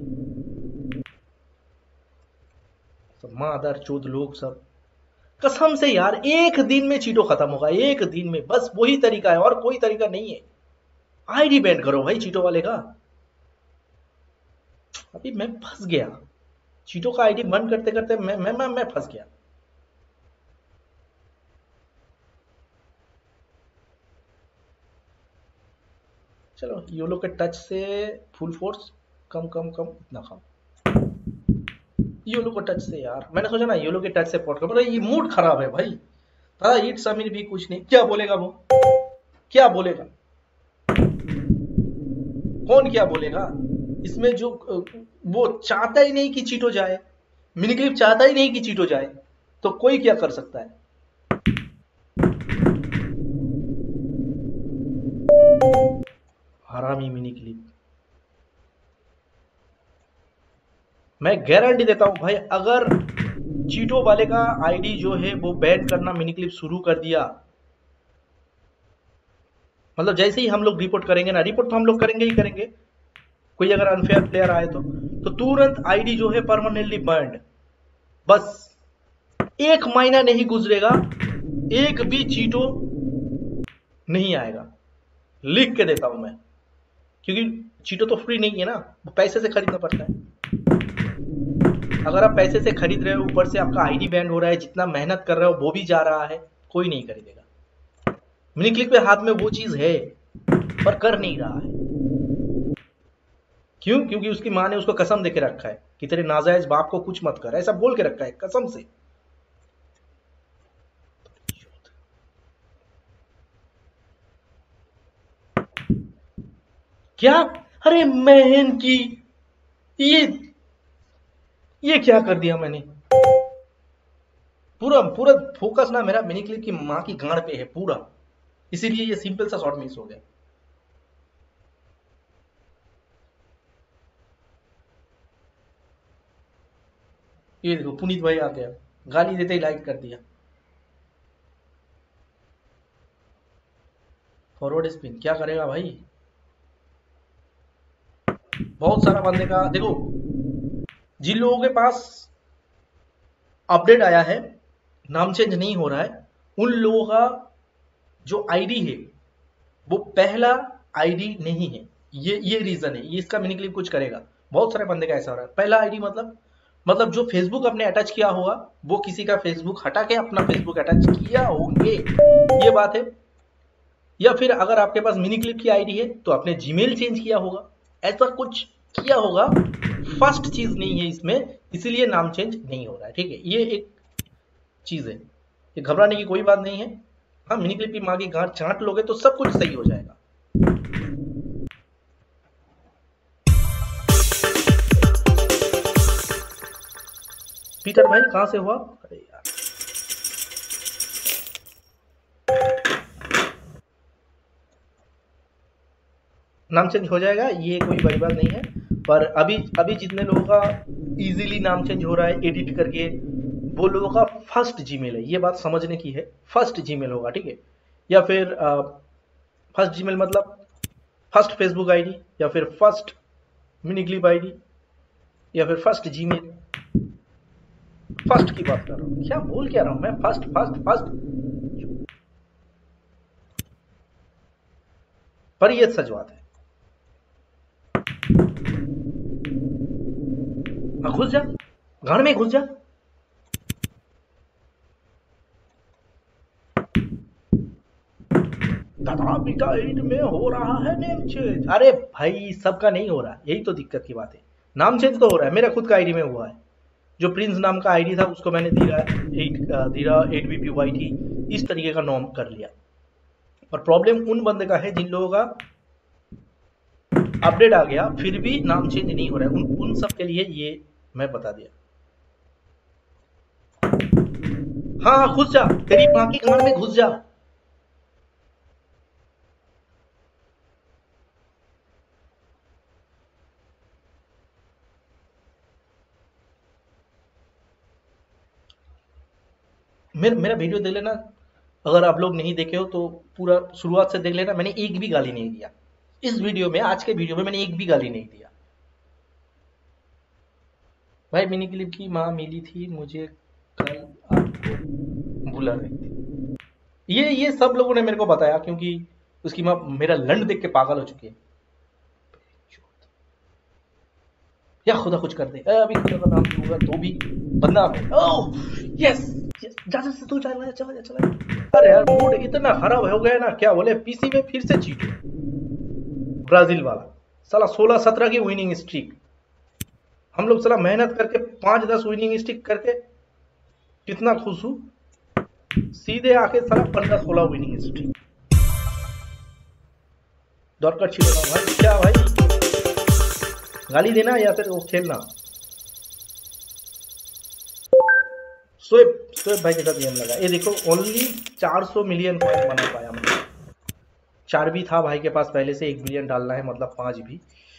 सब माँ अदर चोद लोग सब, कसम से यार एक दिन में चीटो खत्म होगा, एक दिन में, बस वही तरीका है और कोई तरीका नहीं है। आईडी बैन करो भाई चीटो वाले का। अभी मैं फंस गया, चीटो का आईडी बंद करते करते मैं मैं मैं, मैं फंस गया। चलो योलो के टच से फुल फोर्स, कम कम कम इतना कम। योलो को टच से यार, मैंने सोचा ना योलो के टच से पॉट कर, मतलब ये मूड खराब है भाई। था ईट समीर भी कुछ नहीं, क्या बोलेगा वो, क्या बोलेगा, कौन क्या बोलेगा इसमें। जो वो चाहता ही नहीं कि चीट हो जाए, मिनी क्लिप चाहता ही नहीं कि चीट हो जाए, तो कोई क्या कर सकता है। हरामी मिनी क्लिप, मैं गारंटी देता हूं भाई, अगर चीटो वाले का आईडी जो है वो बैन करना मिनी क्लिप शुरू कर दिया, मतलब जैसे ही हम लोग रिपोर्ट करेंगे ना, रिपोर्ट तो हम लोग करेंगे ही करेंगे, कोई अगर अनफेयर प्लेयर आए तो तो तुरंत आईडी जो है परमानेंटली बैंड। बस एक महीना नहीं गुजरेगा, एक भी चीटो नहीं आएगा, लिख के देता हूं मैं, क्योंकि चीटो तो फ्री नहीं है ना, पैसे से खरीदना पड़ता है। अगर आप पैसे से खरीद रहे हो, ऊपर से आपका आईडी बैंड हो रहा है, जितना मेहनत कर रहे हो वो भी जा रहा है, कोई नहीं खरीदेगा। मिनी क्लिक पे हाथ में वो चीज है पर कर नहीं रहा है। क्यों? क्योंकि उसकी माँ ने उसको कसम देके रखा है कि तेरे नाजायज बाप को कुछ मत कर, ऐसा बोल के रखा है कसम से। क्या? अरे महन की, ये ये क्या कर दिया मैंने। पूरा पूरा फोकस ना मेरा मिनी क्लिप की माँ की गांड पे है पूरा, इसीलिए ये सिंपल सा शॉट मिस हो गया। ये देखो पुनीत भाई आ गया, गाली देते ही लाइक कर दिया। फॉरवर्ड स्पिन क्या करेगा भाई, बहुत सारा बंदे का देखो, जिन लोगों के पास अपडेट आया है, नाम चेंज नहीं हो रहा है, उन लोगों का जो आईडी है वो पहला आईडी नहीं है। ये ये रीजन है, ये इसका मिनी क्लिप कुछ करेगा। बहुत सारे बंदे का ऐसा हो रहा है, पहला आईडी मतलब मतलब जो फेसबुक अपने अटैच किया होगा वो किसी का फेसबुक हटा के अपना फेसबुक अटैच किया होंगे, ये बात है। या फिर अगर आपके पास मिनी क्लिप की आईडी है तो आपने जीमेल चेंज किया होगा, ऐसा कुछ किया होगा। फर्स्ट चीज नहीं है इसमें, इसीलिए नाम चेंज नहीं हो रहा है, ठीक है। ये एक चीज है, ये घबराने की कोई बात नहीं है। हाँ, मिनी क्लिप की माँ की गांठ चाट लोगे तो सब कुछ सही हो जाएगा। पीटर भाई कहां से हुआ? अरे यार, नाम चेंज हो जाएगा, ये कोई बड़ी बात नहीं है। पर अभी अभी जितने लोगों का इजीली नाम चेंज हो रहा है एडिट करके, वो लोगों का फर्स्ट जीमेल है, ये बात समझने की है। फर्स्ट जीमेल होगा, ठीक है। या फिर फर्स्ट जीमेल मतलब फर्स्ट फेसबुक आईडी, या फिर फर्स्ट मिनी क्लिप आईडी, या फिर फर्स्ट जीमेल। फर्स्ट की बात कर रहा हूँ, क्या बोल क्या रहा हूं मैं, फर्स्ट फर्स्ट फर्स्ट। पर ये सच बात है। घुस जा, गाड़ में घुस जा। दादा बेटा एट में हो रहा है नेम चेंज। अरे भाई सबका नहीं हो रहा, यही तो दिक्कत की बात है। नाम चेंज तो हो रहा है, मेरा खुद का आईडी में हुआ है। जो प्रिंस नाम का आईडी था उसको मैंने Dheera at Dheera at B P Y T इस तरीके का नाम कर लिया। और प्रॉब्लम उन बंदे का है जिन लोगों का अपडेट आ गया फिर भी नाम चेंज नहीं हो रहा है, उन उन सब के लिए ये मैं बता दिया। हाँ हाँ घुस जा, तेरी माँ की गांड में घुस जा। मेर, मेरा वीडियो देख लेना, अगर आप लोग नहीं देखे हो तो पूरा शुरुआत से देख लेना। मैंने एक भी गाली नहीं दिया इस वीडियो में, आज के वीडियो में मैंने एक भी गाली नहीं दिया। भाई मिनी क्लिप की माँ मिली थी मुझे कल, आपको बुला रही थी। ये ये सब लोगों ने मेरे को बताया, क्योंकि उसकी माँ मेरा लंड देख के पागल हो चुकी है। या खुदा कुछ कर दे, अभी खुदा का नाम लूंगा तो भी बंदा ओह यस यस, जा जा तू चला चला चला। अरे यार मूड इतना खराब हो गया ना, क्या बोले, पीसी में फिर से चीट, ब्राजील वाला साला सोलह सत्रह की विनिंग स्ट्रीक। हम लोग साला मेहनत करके पांच दस विनिंग स्टिक करके कितना खुश हूँ, सीधे आके साला पंद्रह सोलह विनिंग स्ट्रीक। डॉट कट छिड़ेगा भाई, क्या भाई गाली देना या फिर वो खेलना। स्वेप स्वेप भाई के साथ गेम लगा, ये देखो ओनली चार सौ मिलियन कॉइन बना पाया मैं। चार भी था भाई के पास पहले से, एक मिलियन डालना है मतलब पांच भी।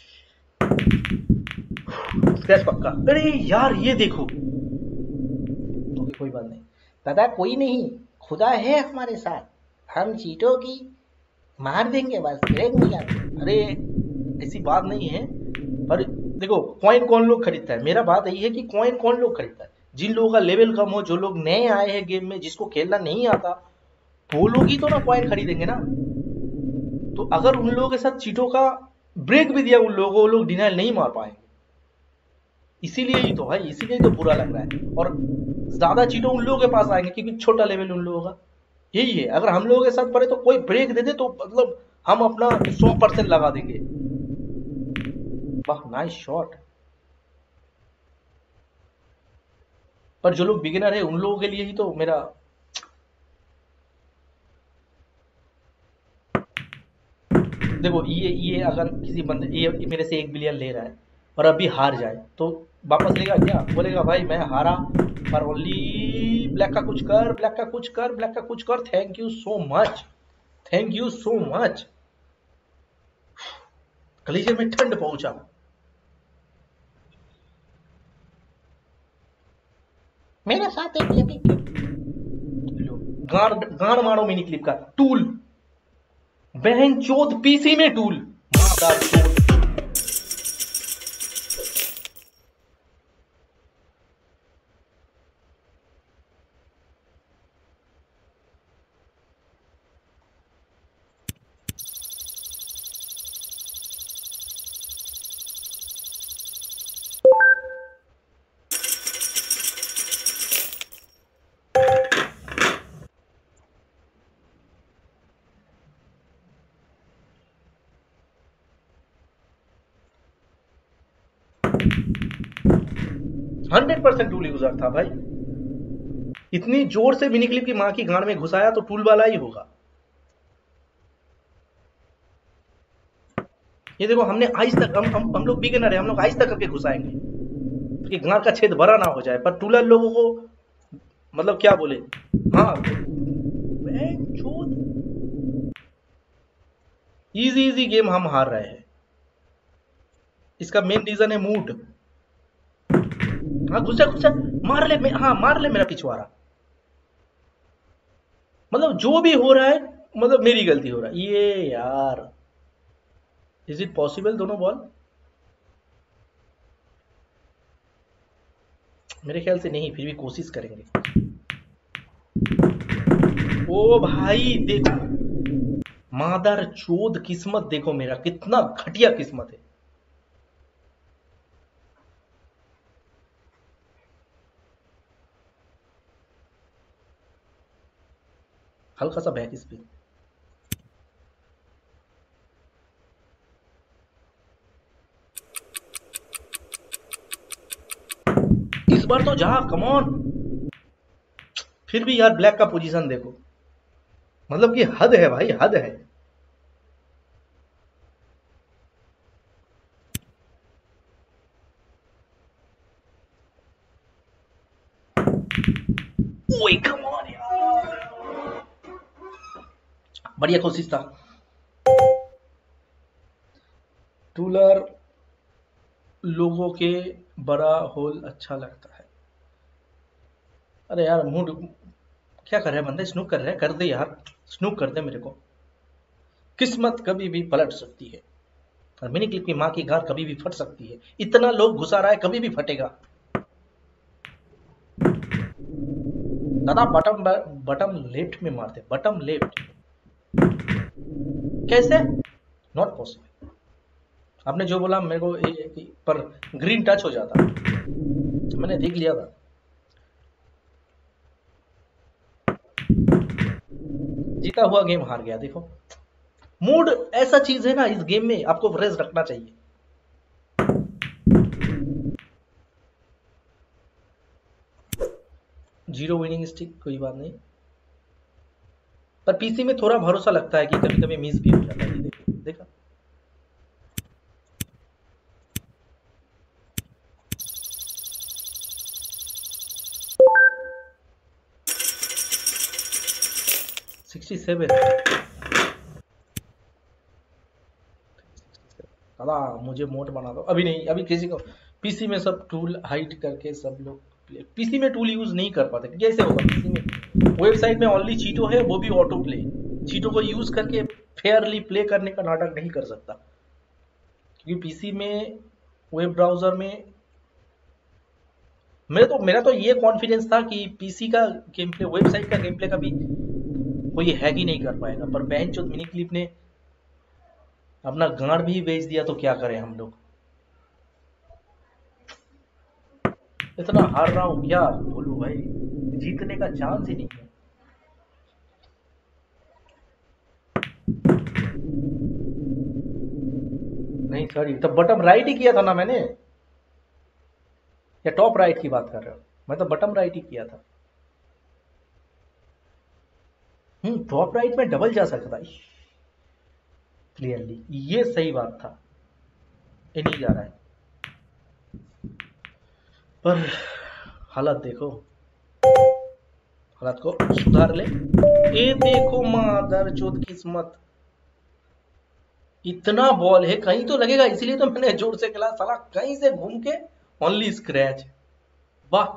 स्क्रैच पक्का। अरे यार ये देखो, तो कोई बात नहीं दादा, कोई नहीं, खुदा है हमारे साथ, हम चीटों की मार देंगे बस, ब्रेक नहीं आती। अरे ऐसी बात नहीं है, पर देखो कॉइन कौन लोग खरीदता है, मेरा बात यही है कि कॉइन कौन लोग खरीदता है, जिन लोगों का लेवल कम हो, जो लोग नए आए हैं गेम में, जिसको खेलना नहीं आता, वो लोग ही तो ना कॉइन खरीदेंगे ना। तो अगर उन लोगों के साथ चीटों का ब्रेक भी दिया उन लोगों को, वो लोग डिनाइल नहीं मार पाएंगे। इसीलिए ही तो भाई, इसीलिए तो बुरा लग रहा है। और ज्यादा चीटों उन लोगों के पास आएंगे क्योंकि छोटा लेवल उन लोगों का। यही है, अगर हम लोगों के साथ पड़े तो कोई ब्रेक दे दे तो मतलब हम अपना सौ परसेंट लगा देंगे। वाह नाइस शॉट। पर जो लोग बिगिनर है उन लोगों के लिए ही तो मेरा, देखो ये ये अगर किसी बंदे ये मेरे से एक बिलियन ले रहा है और अभी हार जाए तो वापस लेगा क्या? बोलेगा भाई मैं हारा पर ओनली ब्लैक का कुछ कर, ब्लैक का कुछ कर, ब्लैक का कुछ कर, thank you so much, thank you so much. कलीजे में ठंड पहुंचा। मेरे साथ एक एपिक क्लिप, गाड़ गाड़ मारो मिनी क्लिप का टूल, बहन चोद पीसी में टूल, मादार चोद। हंड्रेड परसेंट टूल यूजर था भाई, इतनी जोर से मिनी क्लिप की मां की गांड में घुसाया तो टूल वाला ही होगा। ये देखो हमने आइस तक, हम हम, हम लोग बिगिनर है, हम लोग आइस तक करके घुसाएंगे कि गांड का छेद बड़ा ना हो जाए, पर टूलर लोगों को मतलब क्या बोले। हाँ इजी इजी गेम हम हार रहे हैं, इसका मेन रीजन है मूड। हाँ घुसा घुसा, मार ले, हाँ मार ले मेरा पिछवाड़ा। मतलब जो भी हो रहा है मतलब मेरी गलती हो रहा है ये यार। इज इट पॉसिबल दोनों बॉल? मेरे ख्याल से नहीं, फिर भी कोशिश करेंगे। ओ भाई देखो, मादर चोद किस्मत देखो मेरा, कितना घटिया किस्मत है। हल्का सा बैक स्पिन, इस बार तो जा, कम ऑन। फिर भी यार ब्लैक का पोजीशन देखो, मतलब कि हद है भाई, हद है। ओए कम ऑन यार, बढ़िया कोशिश था। टूलर लोगों के बड़ा होल अच्छा लगता है। अरे यार मूड क्या कर रहा है बंदा, स्नूक कर रहा है, कर दे यार, स्नूक कर दे मेरे को। किस्मत कभी भी पलट सकती है और मिनी क्लिप की मां की गार कभी भी फट सकती है। इतना लोग घुसा रहा है, कभी भी फटेगा। दादा बटम बटम लेफ्ट में मारते, बटम लेफ्ट कैसे? Not possible. आपने जो बोला मेरे को ए, ए, पर ग्रीन टच हो जाता, मैंने देख लिया था। जीता हुआ गेम हार गया। देखो मूड ऐसा चीज है ना, इस गेम में आपको फ्रेश रखना चाहिए। जीरो विनिंग स्टिक, कोई बात नहीं, पर पीसी में थोड़ा भरोसा लगता है कि कभी कभी मिस भी हो जाता है। ये देखो, देखा सिक्सटी सेवन। दादा मुझे मोड बना दो। अभी नहीं, अभी किसी को पीसी में सब टूल हाइड करके सब लोग, पीसी में टूल यूज नहीं कर पाते। कैसे होगा पीसी में? वेबसाइट में ओनली चीटो है, वो भी ऑटो प्ले। चीटो को यूज करके फेयरली प्ले करने का नाटक नहीं कर सकता, क्योंकि पीसी में वेब ब्राउजर में मेरे तो मेरा तो ये कॉन्फिडेंस था कि पीसी का गेम प्ले, वेबसाइट का गेम प्ले कभी कोई हैक ही नहीं कर पाएगा। पर बहन चोद मिनी क्लिप ने अपना गांड भी बेच दिया, तो क्या करें हम लोग। इतना हार रहा हूँ, क्या बोलूं भाई, जीतने का चांस ही नहीं है। नहीं सॉरी, तो बटम राइट ही किया था ना मैंने, या टॉप राइट की बात कर रहे हो? मैं तो बटम राइट ही किया था। हम्म टॉप राइट में डबल जा सकता है क्लियरली, ये सही बात था। ये नहीं जा रहा है, पर हालत देखो, हालत को सुधार ले। ये देखो मादर चोद किस्मत, इतना बॉल है, कहीं तो लगेगा, इसीलिए तो मैंने जोर से खेला। साला कहीं से घूम के ओनली स्क्रैच। वाह,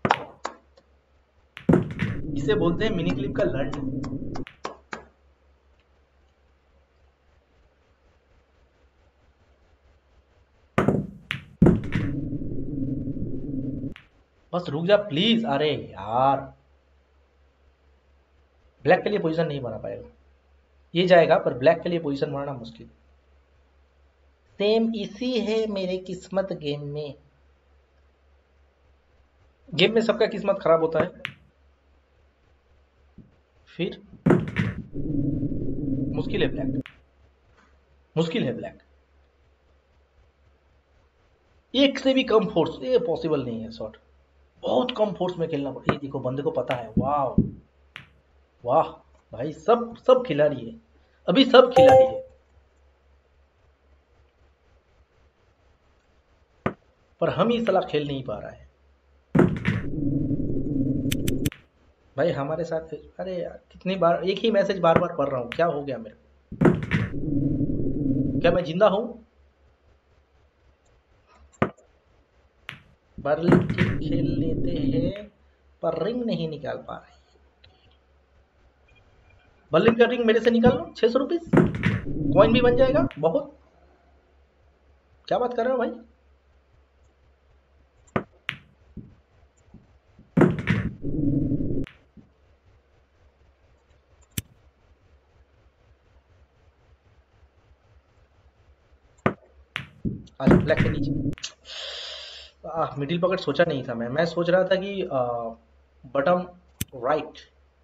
इसे बोलते हैं मिनी क्लिप का लंड। बस रुक जा प्लीज। अरे यार, ब्लैक के लिए पोजीशन नहीं बना पाएगा। ये जाएगा, पर ब्लैक के लिए पोजीशन बनाना मुश्किल। सेम इसी है मेरे किस्मत गेम में। गेम में सबका किस्मत खराब होता है, फिर मुश्किल है ब्लैक, मुश्किल है ब्लैक। एक से भी कम फोर्स ये पॉसिबल नहीं है। शॉट बहुत कम फोर्स में खेलना पड़ता है। देखो बंदे को पता है। वाह वाह भाई, सब सब खिलाड़ी है, अभी सब खिलाड़ी है, पर हम ही साला खेल नहीं पा रहा है भाई हमारे साथ। अरे यार, कितनी बार एक ही मैसेज बार बार पढ़ रहा हूँ, क्या हो गया मेरे को? क्या मैं जिंदा हूं? बर्लिन किक खेल लेते हैं, पर रिंग नहीं निकाल पा रहे। बर्लिन का रिंग मेरे से निकाल लो, छह सौ रुपीज कॉइन भी बन जाएगा। बहुत क्या बात कर रहे हो भाई? अच्छा ब्लैक के नीचे मिडिल पॉकेट सोचा नहीं था मैं मैं सोच रहा था कि बटम राइट।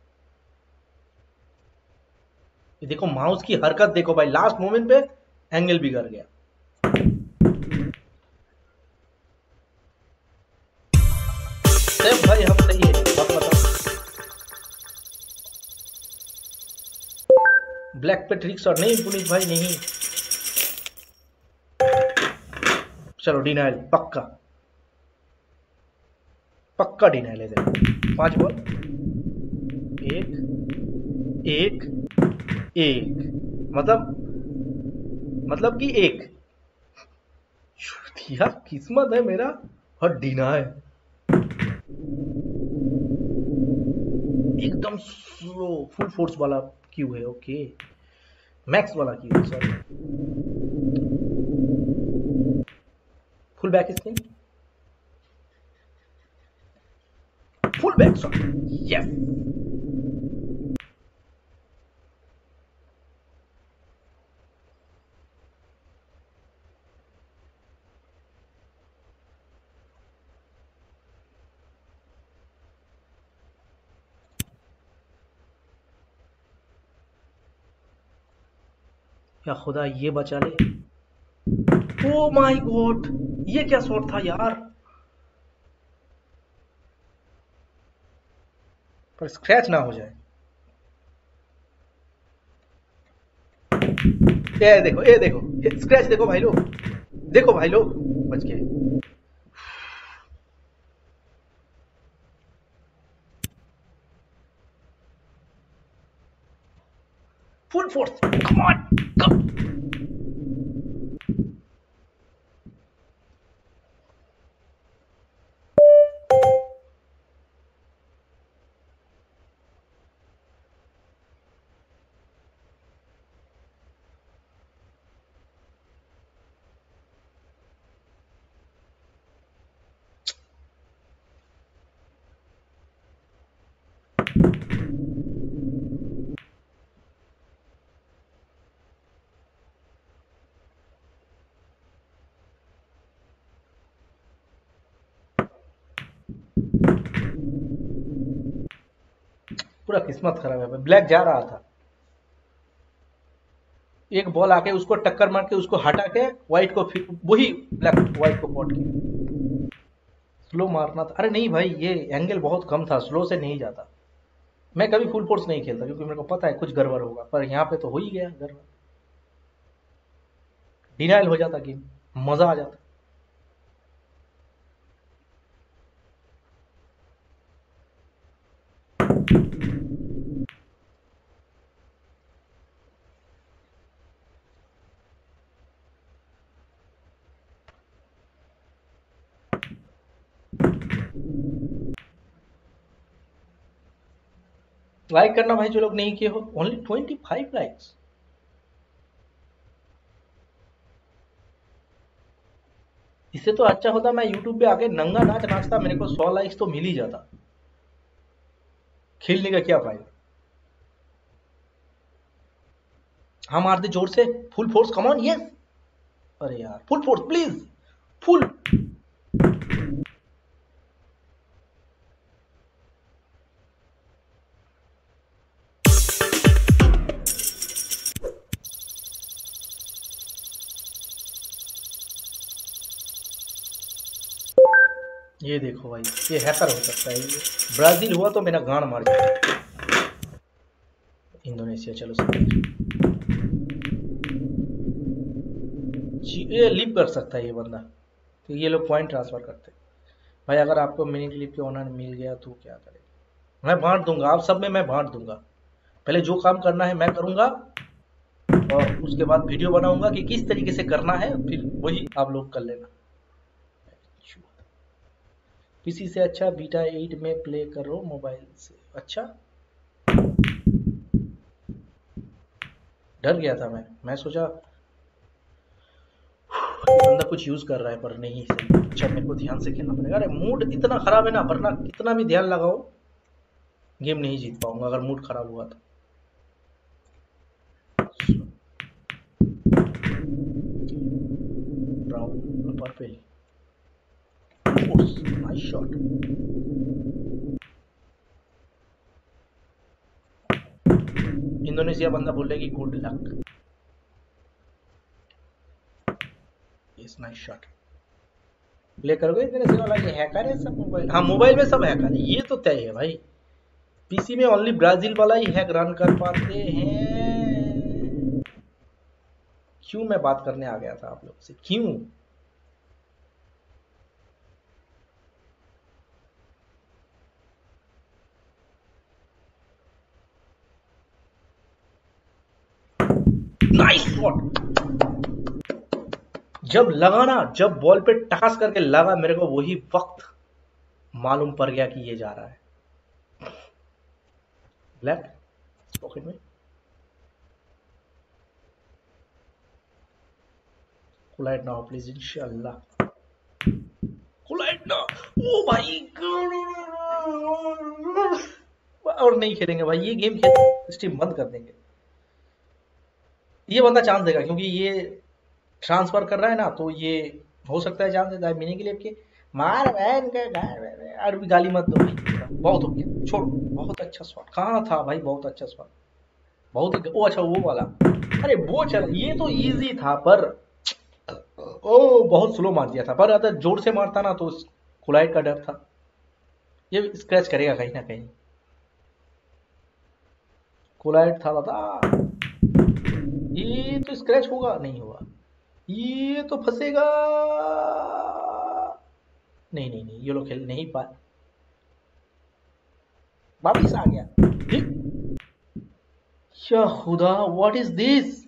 ये देखो माउस की हरकत देखो भाई, लास्ट मोमेंट पे एंगल बिगड़ गया। सेफ भाई हम सही है, अब बताओ। ब्लैक पे ट्रिक शॉट नहीं पुनीत भाई, नहीं। चलो डिनाइल पक्का, पक्का डिनाइल है। देखो पांच बॉल, एक एक एक, मतलब मतलब कि एक यार, किस्मत है मेरा। और डिनाइल एकदम स्लो, फुल फोर्स वाला क्यू है। ओके, मैक्स वाला क्यू है, sorry. Full back spin, full back shot, yes. या खुदा ये बचा ले। ओ माय गॉड, ये क्या शॉट था यार। पर स्क्रैच ना हो जाए। ये देखो ये देखो स्क्रैच देखो भाई लोग, देखो भाई लोग बच गए। Full force, come on come. पूरा किस्मत खराब है। ब्लैक जा रहा था, एक बॉल आके उसको टक्कर मार के उसको हटा के व्हाइट को फिर वही ब्लैक व्हाइट को पॉट किया। स्लो मारना था। अरे नहीं भाई, ये एंगल बहुत कम था, स्लो से नहीं जाता। मैं कभी फुल फोर्स नहीं खेलता क्योंकि मेरे को पता है कुछ गड़बड़ होगा, पर यहाँ पे तो हो ही गया गड़बड़। डिनाइल हो जाता गेम, मजा आ जाता। लाइक करना भाई जो लोग नहीं किए हो, ओनली ट्वेंटी फाइव लाइक्स। इससे तो अच्छा होता मैं यूट्यूब पे आके नंगा नाच नाचता, मेरे को सौ लाइक्स तो मिल ही जाता। खेलने का क्या फायदा। हाँ मार दे जोर से, full force, come on, yes. अरे यार फुल फोर्स प्लीज, फुल। ये देखो भाई, ये हैकर हो सकता है ये। ब्राजील हुआ तो मेरा गांड मार जाता। इंडोनेशिया, चलो सब ये लीव कर सकता है ये बंदा, तो ये लोग पॉइंट ट्रांसफर करते हैं। भाई अगर आपको मिनी क्लिप के ऑनर मिल गया तो क्या करेगा। मैं बांट दूंगा, आप सब में मैं बांट दूंगा। पहले जो काम करना है मैं करूंगा और उसके बाद वीडियो बनाऊंगा कि किस तरीके से करना है, फिर वही आप लोग कर लेना। पीसी से अच्छा बीटा एट में प्ले करो मोबाइल से। अच्छा, डर गया था मैं मैं सोचा बंदा कुछ यूज कर रहा है, पर नहीं सही। अच्छा मेरे को ध्यान से खेलना पड़ेगा। अरे मूड इतना खराब है ना, वरना कितना भी ध्यान लगाओ गेम नहीं जीत पाऊंगा अगर मूड खराब हुआ तो। Brown purple, nice shot. Indonesia बंदा बोलेगी good luck. Yes, nice shot. Play करोगे इंडोनेशिया वाला, ये हैकर है सब मोबाइल। हाँ मोबाइल में सब हैकर है, ये तो तय है भाई। पीसी में ओनली ब्राजील वाला ही हैक रन कर पाते हैं। क्यों मैं बात करने आ गया था आप लोग से, क्यों। Nice shot. जब लगा ना, जब बॉल पे टकास करके लगा, मेरे को वही वक्त मालूम पड़ गया कि ये जा रहा है। ब्लैक पॉकेट में, कोलाइड ना हो प्लीज, इंशाल्लाह कोलाइड ना। ओ भाई और नहीं खेलेंगे भाई ये गेम, खेल स्ट्रीम बंद कर देंगे। ये बंदा चांस देगा क्योंकि ये ट्रांसफर कर रहा है ना, तो ये हो सकता है चांस देता है। मिनी के लिए के मार बहन के और भी गाली मत दो भाई, बहुत हो गया, छोड़। बहुत अच्छा शॉट, कहाँ था भाई, बहुत अच्छा शॉट, बहुत ही। ओ अच्छा वो वाला, अरे वो चल, ये तो इजी था, पर ओ बहुत स्लो मार दिया था। पर अगर जोर से मारता ना तो कोलाइड का डर था। ये स्क्रैच करेगा कहीं ना कहीं। कोलाइड था दादा। ये तो स्क्रैच होगा, नहीं होगा। ये तो फंसेगा, नहीं नहीं नहीं, ये लोग खेल नहीं पाए। वापिस आ गया। या खुदा, व्हाट इज दिस?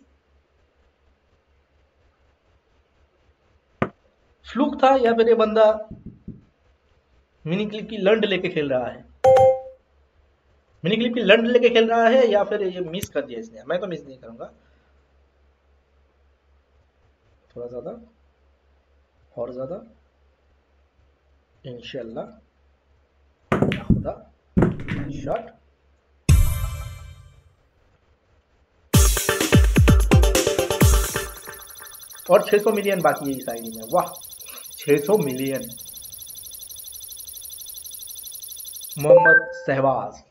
फ्लूक था या फिर ये बंदा मिनी क्लिप की लंड लेके खेल रहा है? मिनी क्लिप की लंड लेके खेल रहा है या फिर ये मिस कर दिया इसने? मैं तो मिस नहीं करूंगा। थोड़ा ज्यादा और ज्यादा, इंशाल्लाह। या खुदा, शॉट। और छह सौ मिलियन बाकी है इस आईडी में। वाह, छह सौ मिलियन। मोहम्मद शहबाज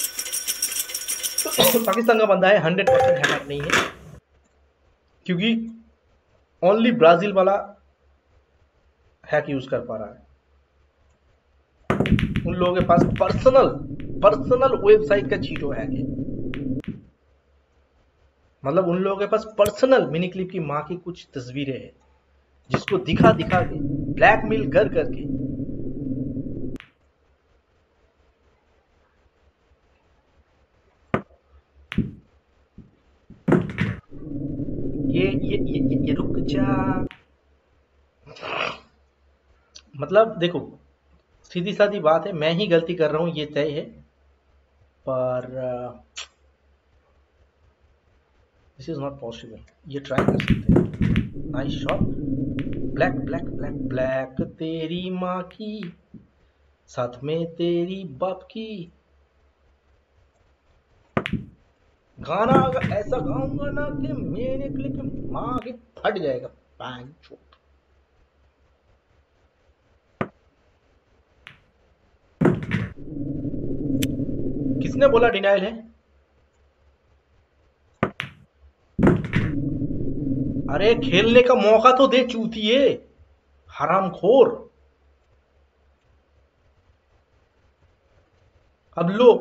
पाकिस्तान का बंदा है, हंड्रेड परसेंट हैकर नहीं है, क्योंकि ओनली ब्राजील वाला हैक यूज कर पा रहा है। उन लोगों के पास पर्सनल पर्सनल वेबसाइट का चीटो हैक है। मतलब उन लोगों के पास पर्सनल मिनी क्लिप की माँ की कुछ तस्वीरें हैं, जिसको दिखा दिखा के, ब्लैकमेल कर करके ये ये ये ये, ये रुक जा। मतलब देखो, सीधी सादी बात है, मैं ही गलती कर रहा हूं, ये तय है, पर दिस इज नॉट पॉसिबल। ये ट्राई कर सकते हैं। Nice shot. Black black black black, तेरी माँ की साथ में तेरी बाप की। गाना ऐसा गाऊंगा ना कि मेरे क्लिप माँ की फट जाएगा। पैंचो किसने बोला डिनाइल है? अरे खेलने का मौका तो दे चूतिए, हरामखोर। अब लो,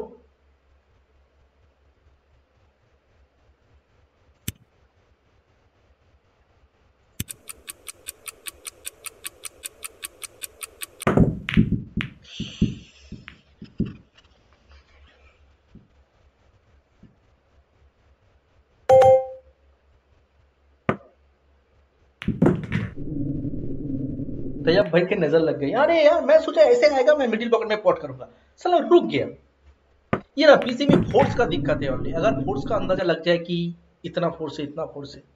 तैयब भाई की नजर लग गई। अरे यार, मैं सोचा ऐसे आएगा, मैं मिडिल पॉकेट में पॉट करूंगा, साला रुक गया। ये ना पीसी में फोर्स का दिक्कत है ओनली। अगर फोर्स का अंदाजा लग जाए कि इतना फोर्स है, इतना फोर्स है।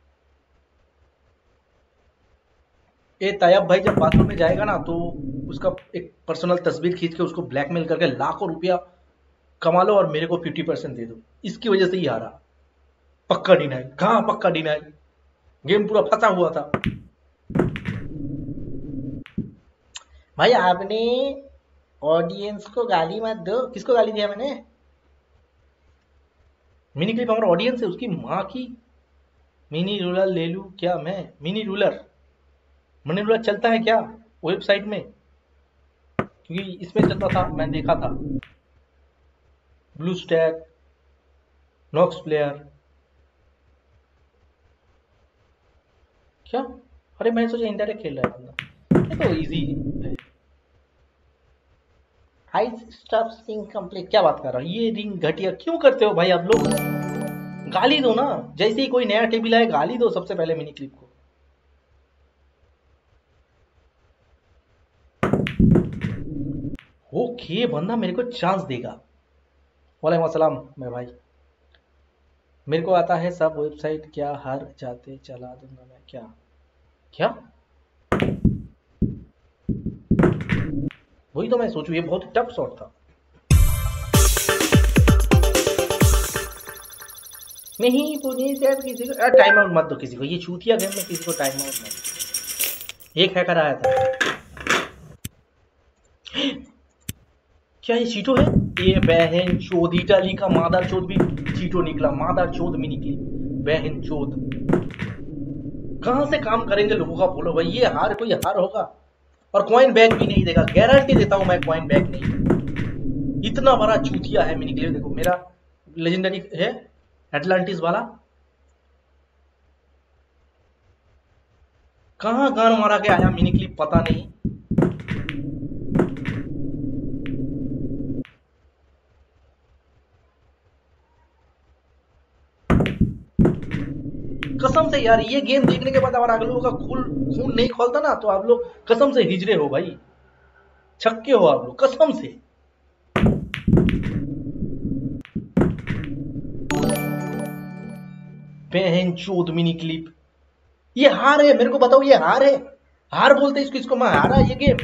ये तैयब भाई जब बाथरूम में जाएगा ना, तो उसका एक पर्सनल तस्वीर खींच के उसको ब्लैकमेल करके लाखों रुपया कमा लो और मेरे को फिफ्टी परसेंट दे दो। इसकी वजह से ही हारा। पक्का डिनाइल। कहाँ पक्का डिनाइल? गेम पूरा फंसा हुआ था। भाई आपने ऑडियंस को गाली मत दो। किसको गाली दिया मैंने? मिनी क्लिप हमारा ऑडियंस है, उसकी माँ की। मिनी रूलर ले लूं क्या मैं? मिनी रूलर मिनी रूलर चलता है क्या वेबसाइट में? क्योंकि इसमें चलता था, मैं देखा था। Blue stack, Nox player. क्या? अरे मैं सोचा इंडायरेक्ट खेल रहा है बंदा। ये तो इजी है। High stuff sing complete. क्या बात कर रहा हूँ? ये रिंग घटिया क्यों करते हो भाई आप लोग? गाली दो ना, जैसे ही कोई नया टेबल आए गाली दो सबसे पहले मिनी क्लिप को। ओके, बंदा मेरे को चांस देगा। वालेकुम अस्सलाम मेरे भाई। मेरे को आता है सब वेबसाइट, क्या हर जाते चला दूंगा मैं? क्या क्या? वही तो मैं सोचूं, ये बहुत टफ शॉट था। नहीं पुनीत यार, किसी को टाइम आउट मत दो किसी को। ये चूतिया गेम में किसी को टाइम आउट मत दो। एक हैकर आया था। क्या ये चीटो है? ये बहन चोद, इटाली का मादर चोद भी चीटो निकला। मादर चोद मिनी क्लिप, बहन चोद। कहां से काम करेंगे लोगों का बोलो भाई? ये हार कोई हार होगा? और कॉइन बैक भी नहीं देगा, गारंटी देता हूं मैं, कॉइन बैक नहीं। इतना बड़ा चूतिया है मिनी क्लिप। देखो मेरा लेजेंडरी है एटलांटिस वाला। कहाँ गान मारा के आया मिनी क्लिप पता नहीं। कसम से यार ये गेम देखने के बाद अगर आप लोगों का खून खून नहीं खोलता ना तो आप लोग कसम से हिजड़े हो भाई, छक्के हो आप लोग कसम से। बहन चोद मिनी क्लिप, ये हार है, मेरे को बताओ ये हार है? हार बोलते इसको, इसको मैं हारा ये गेम।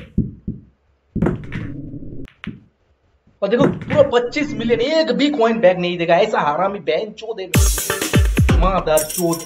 और देखो पूरा पच्चीस मिलियन, एक भी कॉइन बैक नहीं देगा, ऐसा हारा मैं बहन चोद है मादर चोद।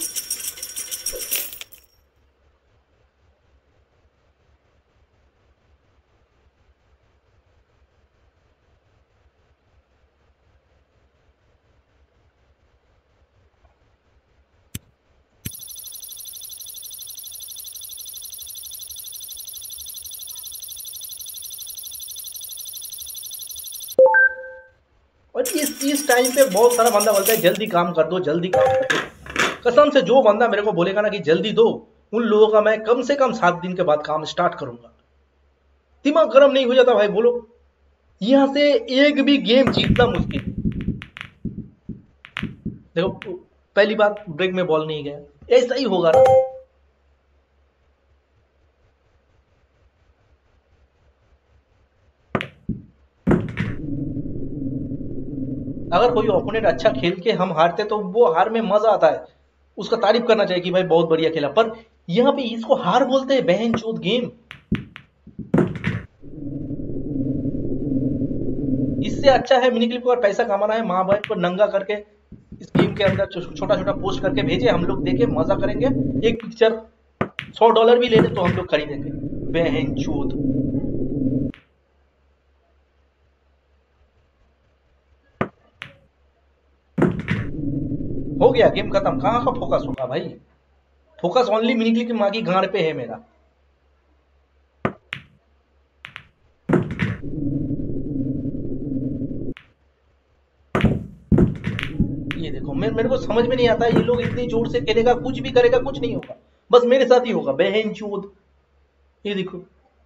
और इस इस टाइम पे बहुत सारा बंदा बोलता है जल्दी काम कर दो, जल्दी काम कर दो। कसम से जो बंदा मेरे को बोलेगा ना कि जल्दी दो, उन लोगों का मैं कम से कम सात दिन के बाद काम स्टार्ट करूंगा। दिमाग गर्म नहीं हो जाता भाई बोलो? यहां से एक भी गेम जीतना मुश्किल। देखो पहली बात ब्रेक में बॉल नहीं गया, ऐसा ही होगा ना। अगर कोई ओपोनेंट अच्छा खेल के हम हारते तो वो हार में मजा आता है, उसका तारीफ करना चाहिए कि भाई बहुत बढ़िया खेला, पर यहाँ पे इसको हार बोलते हैं बहन चोद गेम। इससे अच्छा है मिनी क्लिप को अगर पैसा कमाना है माँ बहन को नंगा करके इस गेम के अंदर छोटा छोटा पोस्ट करके भेजे, हम लोग देखे मजा करेंगे। एक पिक्चर सौ डॉलर भी ले ले तो हम लोग खरीदेंगे बहन चोद। हो गया गेम खत्म, कहाँ का फोकस होगा भाई? फोकस ओनली मिनी क्लिप की माँ की गांड पे है मेरा। ये देखो मैं मेरे को समझ में नहीं आता ये लोग इतनी जोर से खेलेगा, कुछ भी करेगा कुछ नहीं होगा, बस मेरे साथ ही होगा बहन चोद। ये देखो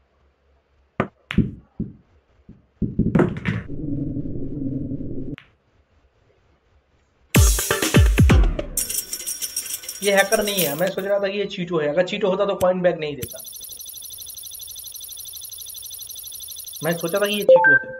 ये हैकर नहीं है, मैं सोच रहा था कि ये चीटो है, अगर चीटो होता तो कॉइन बैक नहीं देता। मैं सोचा था कि ये चीटो है।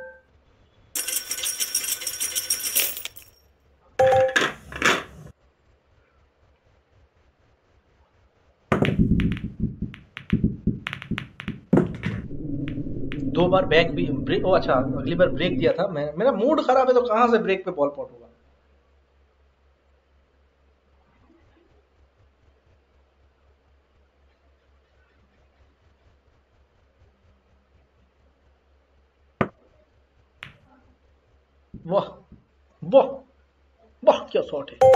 दो बार बैक भी ब्रेक, ओ अच्छा अगली बार ब्रेक दिया था मैं, मेरा मूड खराब है तो कहां से ब्रेक पे बॉल पॉट होगा। वाह वाह वाह क्या शॉट है।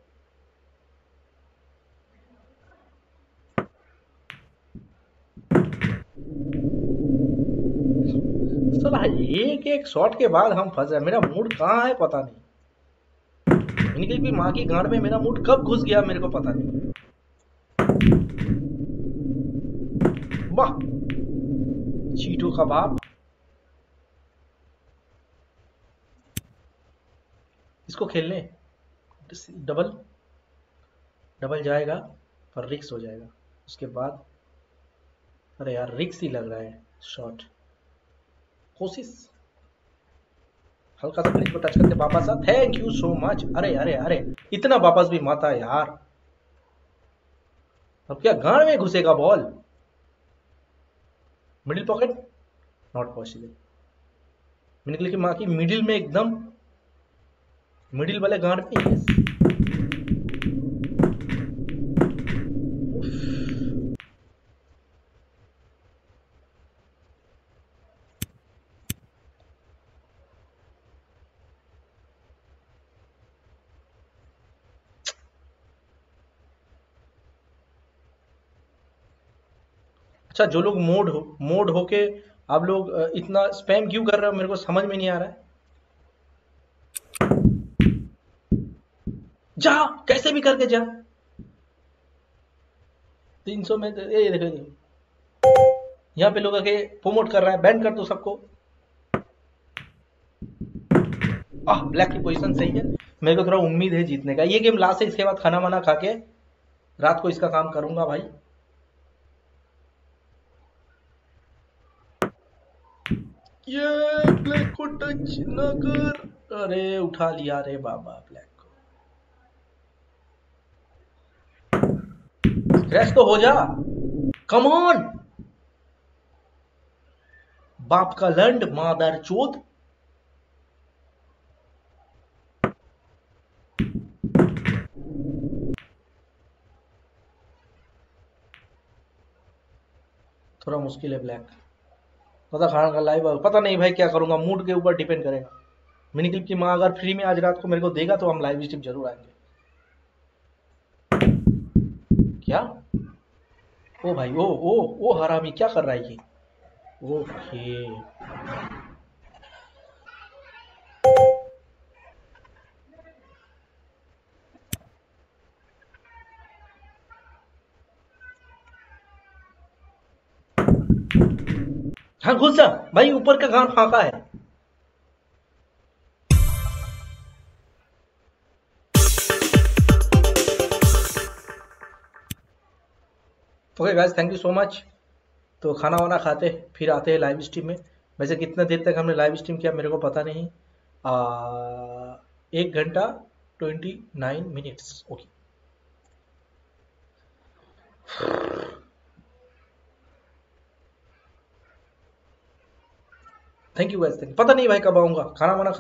साला एक एक शॉट के बाद हम फंस गए, मेरा मूड कहाँ है पता नहीं। इनकी भी माँ की गांड में मेरा मूड कब घुस गया मेरे को पता नहीं। वाह चीटो का बाप। इसको खेलने डबल डबल जाएगा पर रिक्स हो जाएगा उसके बाद। अरे यार रिक्स ही लग रहा है शॉट। कोशिश हल्का सा ब्रिज को टच करके वापस आ, थैंक यू सो मच। अरे अरे अरे इतना वापस भी माता यार, अब क्या गांड में घुसेगा ball? Middle pocket not possible. मैंने क्लिक की माँ की मिडिल में, एकदम मिडिल वाले गांड में। यस अच्छा जो लोग मोड हो मोड होके आप लोग इतना स्पैम क्यों कर रहे हो मेरे को समझ में नहीं आ रहा है। जा, कैसे भी करके जा। तीन सौ में तो- ये देखो देखो। यहाँ पे लोग आके प्रमोट कर रहा है, बैन कर दो सबको। आह, ब्लैक की पोजीशन सही है। मेरे को थोड़ा उम्मीद है जीतने का। ये गेम लास्ट है, इसके बाद खाना वाना खा के रात को इसका काम करूंगा भाई। ये ब्लैक को टच न कर। अरे उठा लिया रे बाबा ब्लैक को। क्रैश तो हो जा, कम ऑन। बाप का लंड, मादर चोद। थोड़ा मुश्किल है ब्लैक। पता खाना का लाइव, पता नहीं भाई क्या करूंगा, मूड के ऊपर डिपेंड करेगा। मिनी क्लिप की माँ अगर फ्री में आज रात को मेरे को देगा तो हम लाइव स्ट्रीम जरूर आएंगे। क्या? ओ भाई, ओ ओ ओ हरामी क्या कर रहा है ये? ओके। हाँ घुस जा भाई, ऊपर का खान फाका है। Okay guys, thank you so much. तो खाना वाना खाते फिर आते हैं लाइव स्ट्रीम में। वैसे कितने देर तक हमने लाइव स्ट्रीम किया मेरे को पता नहीं। आ, एक घंटा twenty nine minutes. Okay, thank you guys. पता नहीं भाई कब आऊंगा, खाना वाना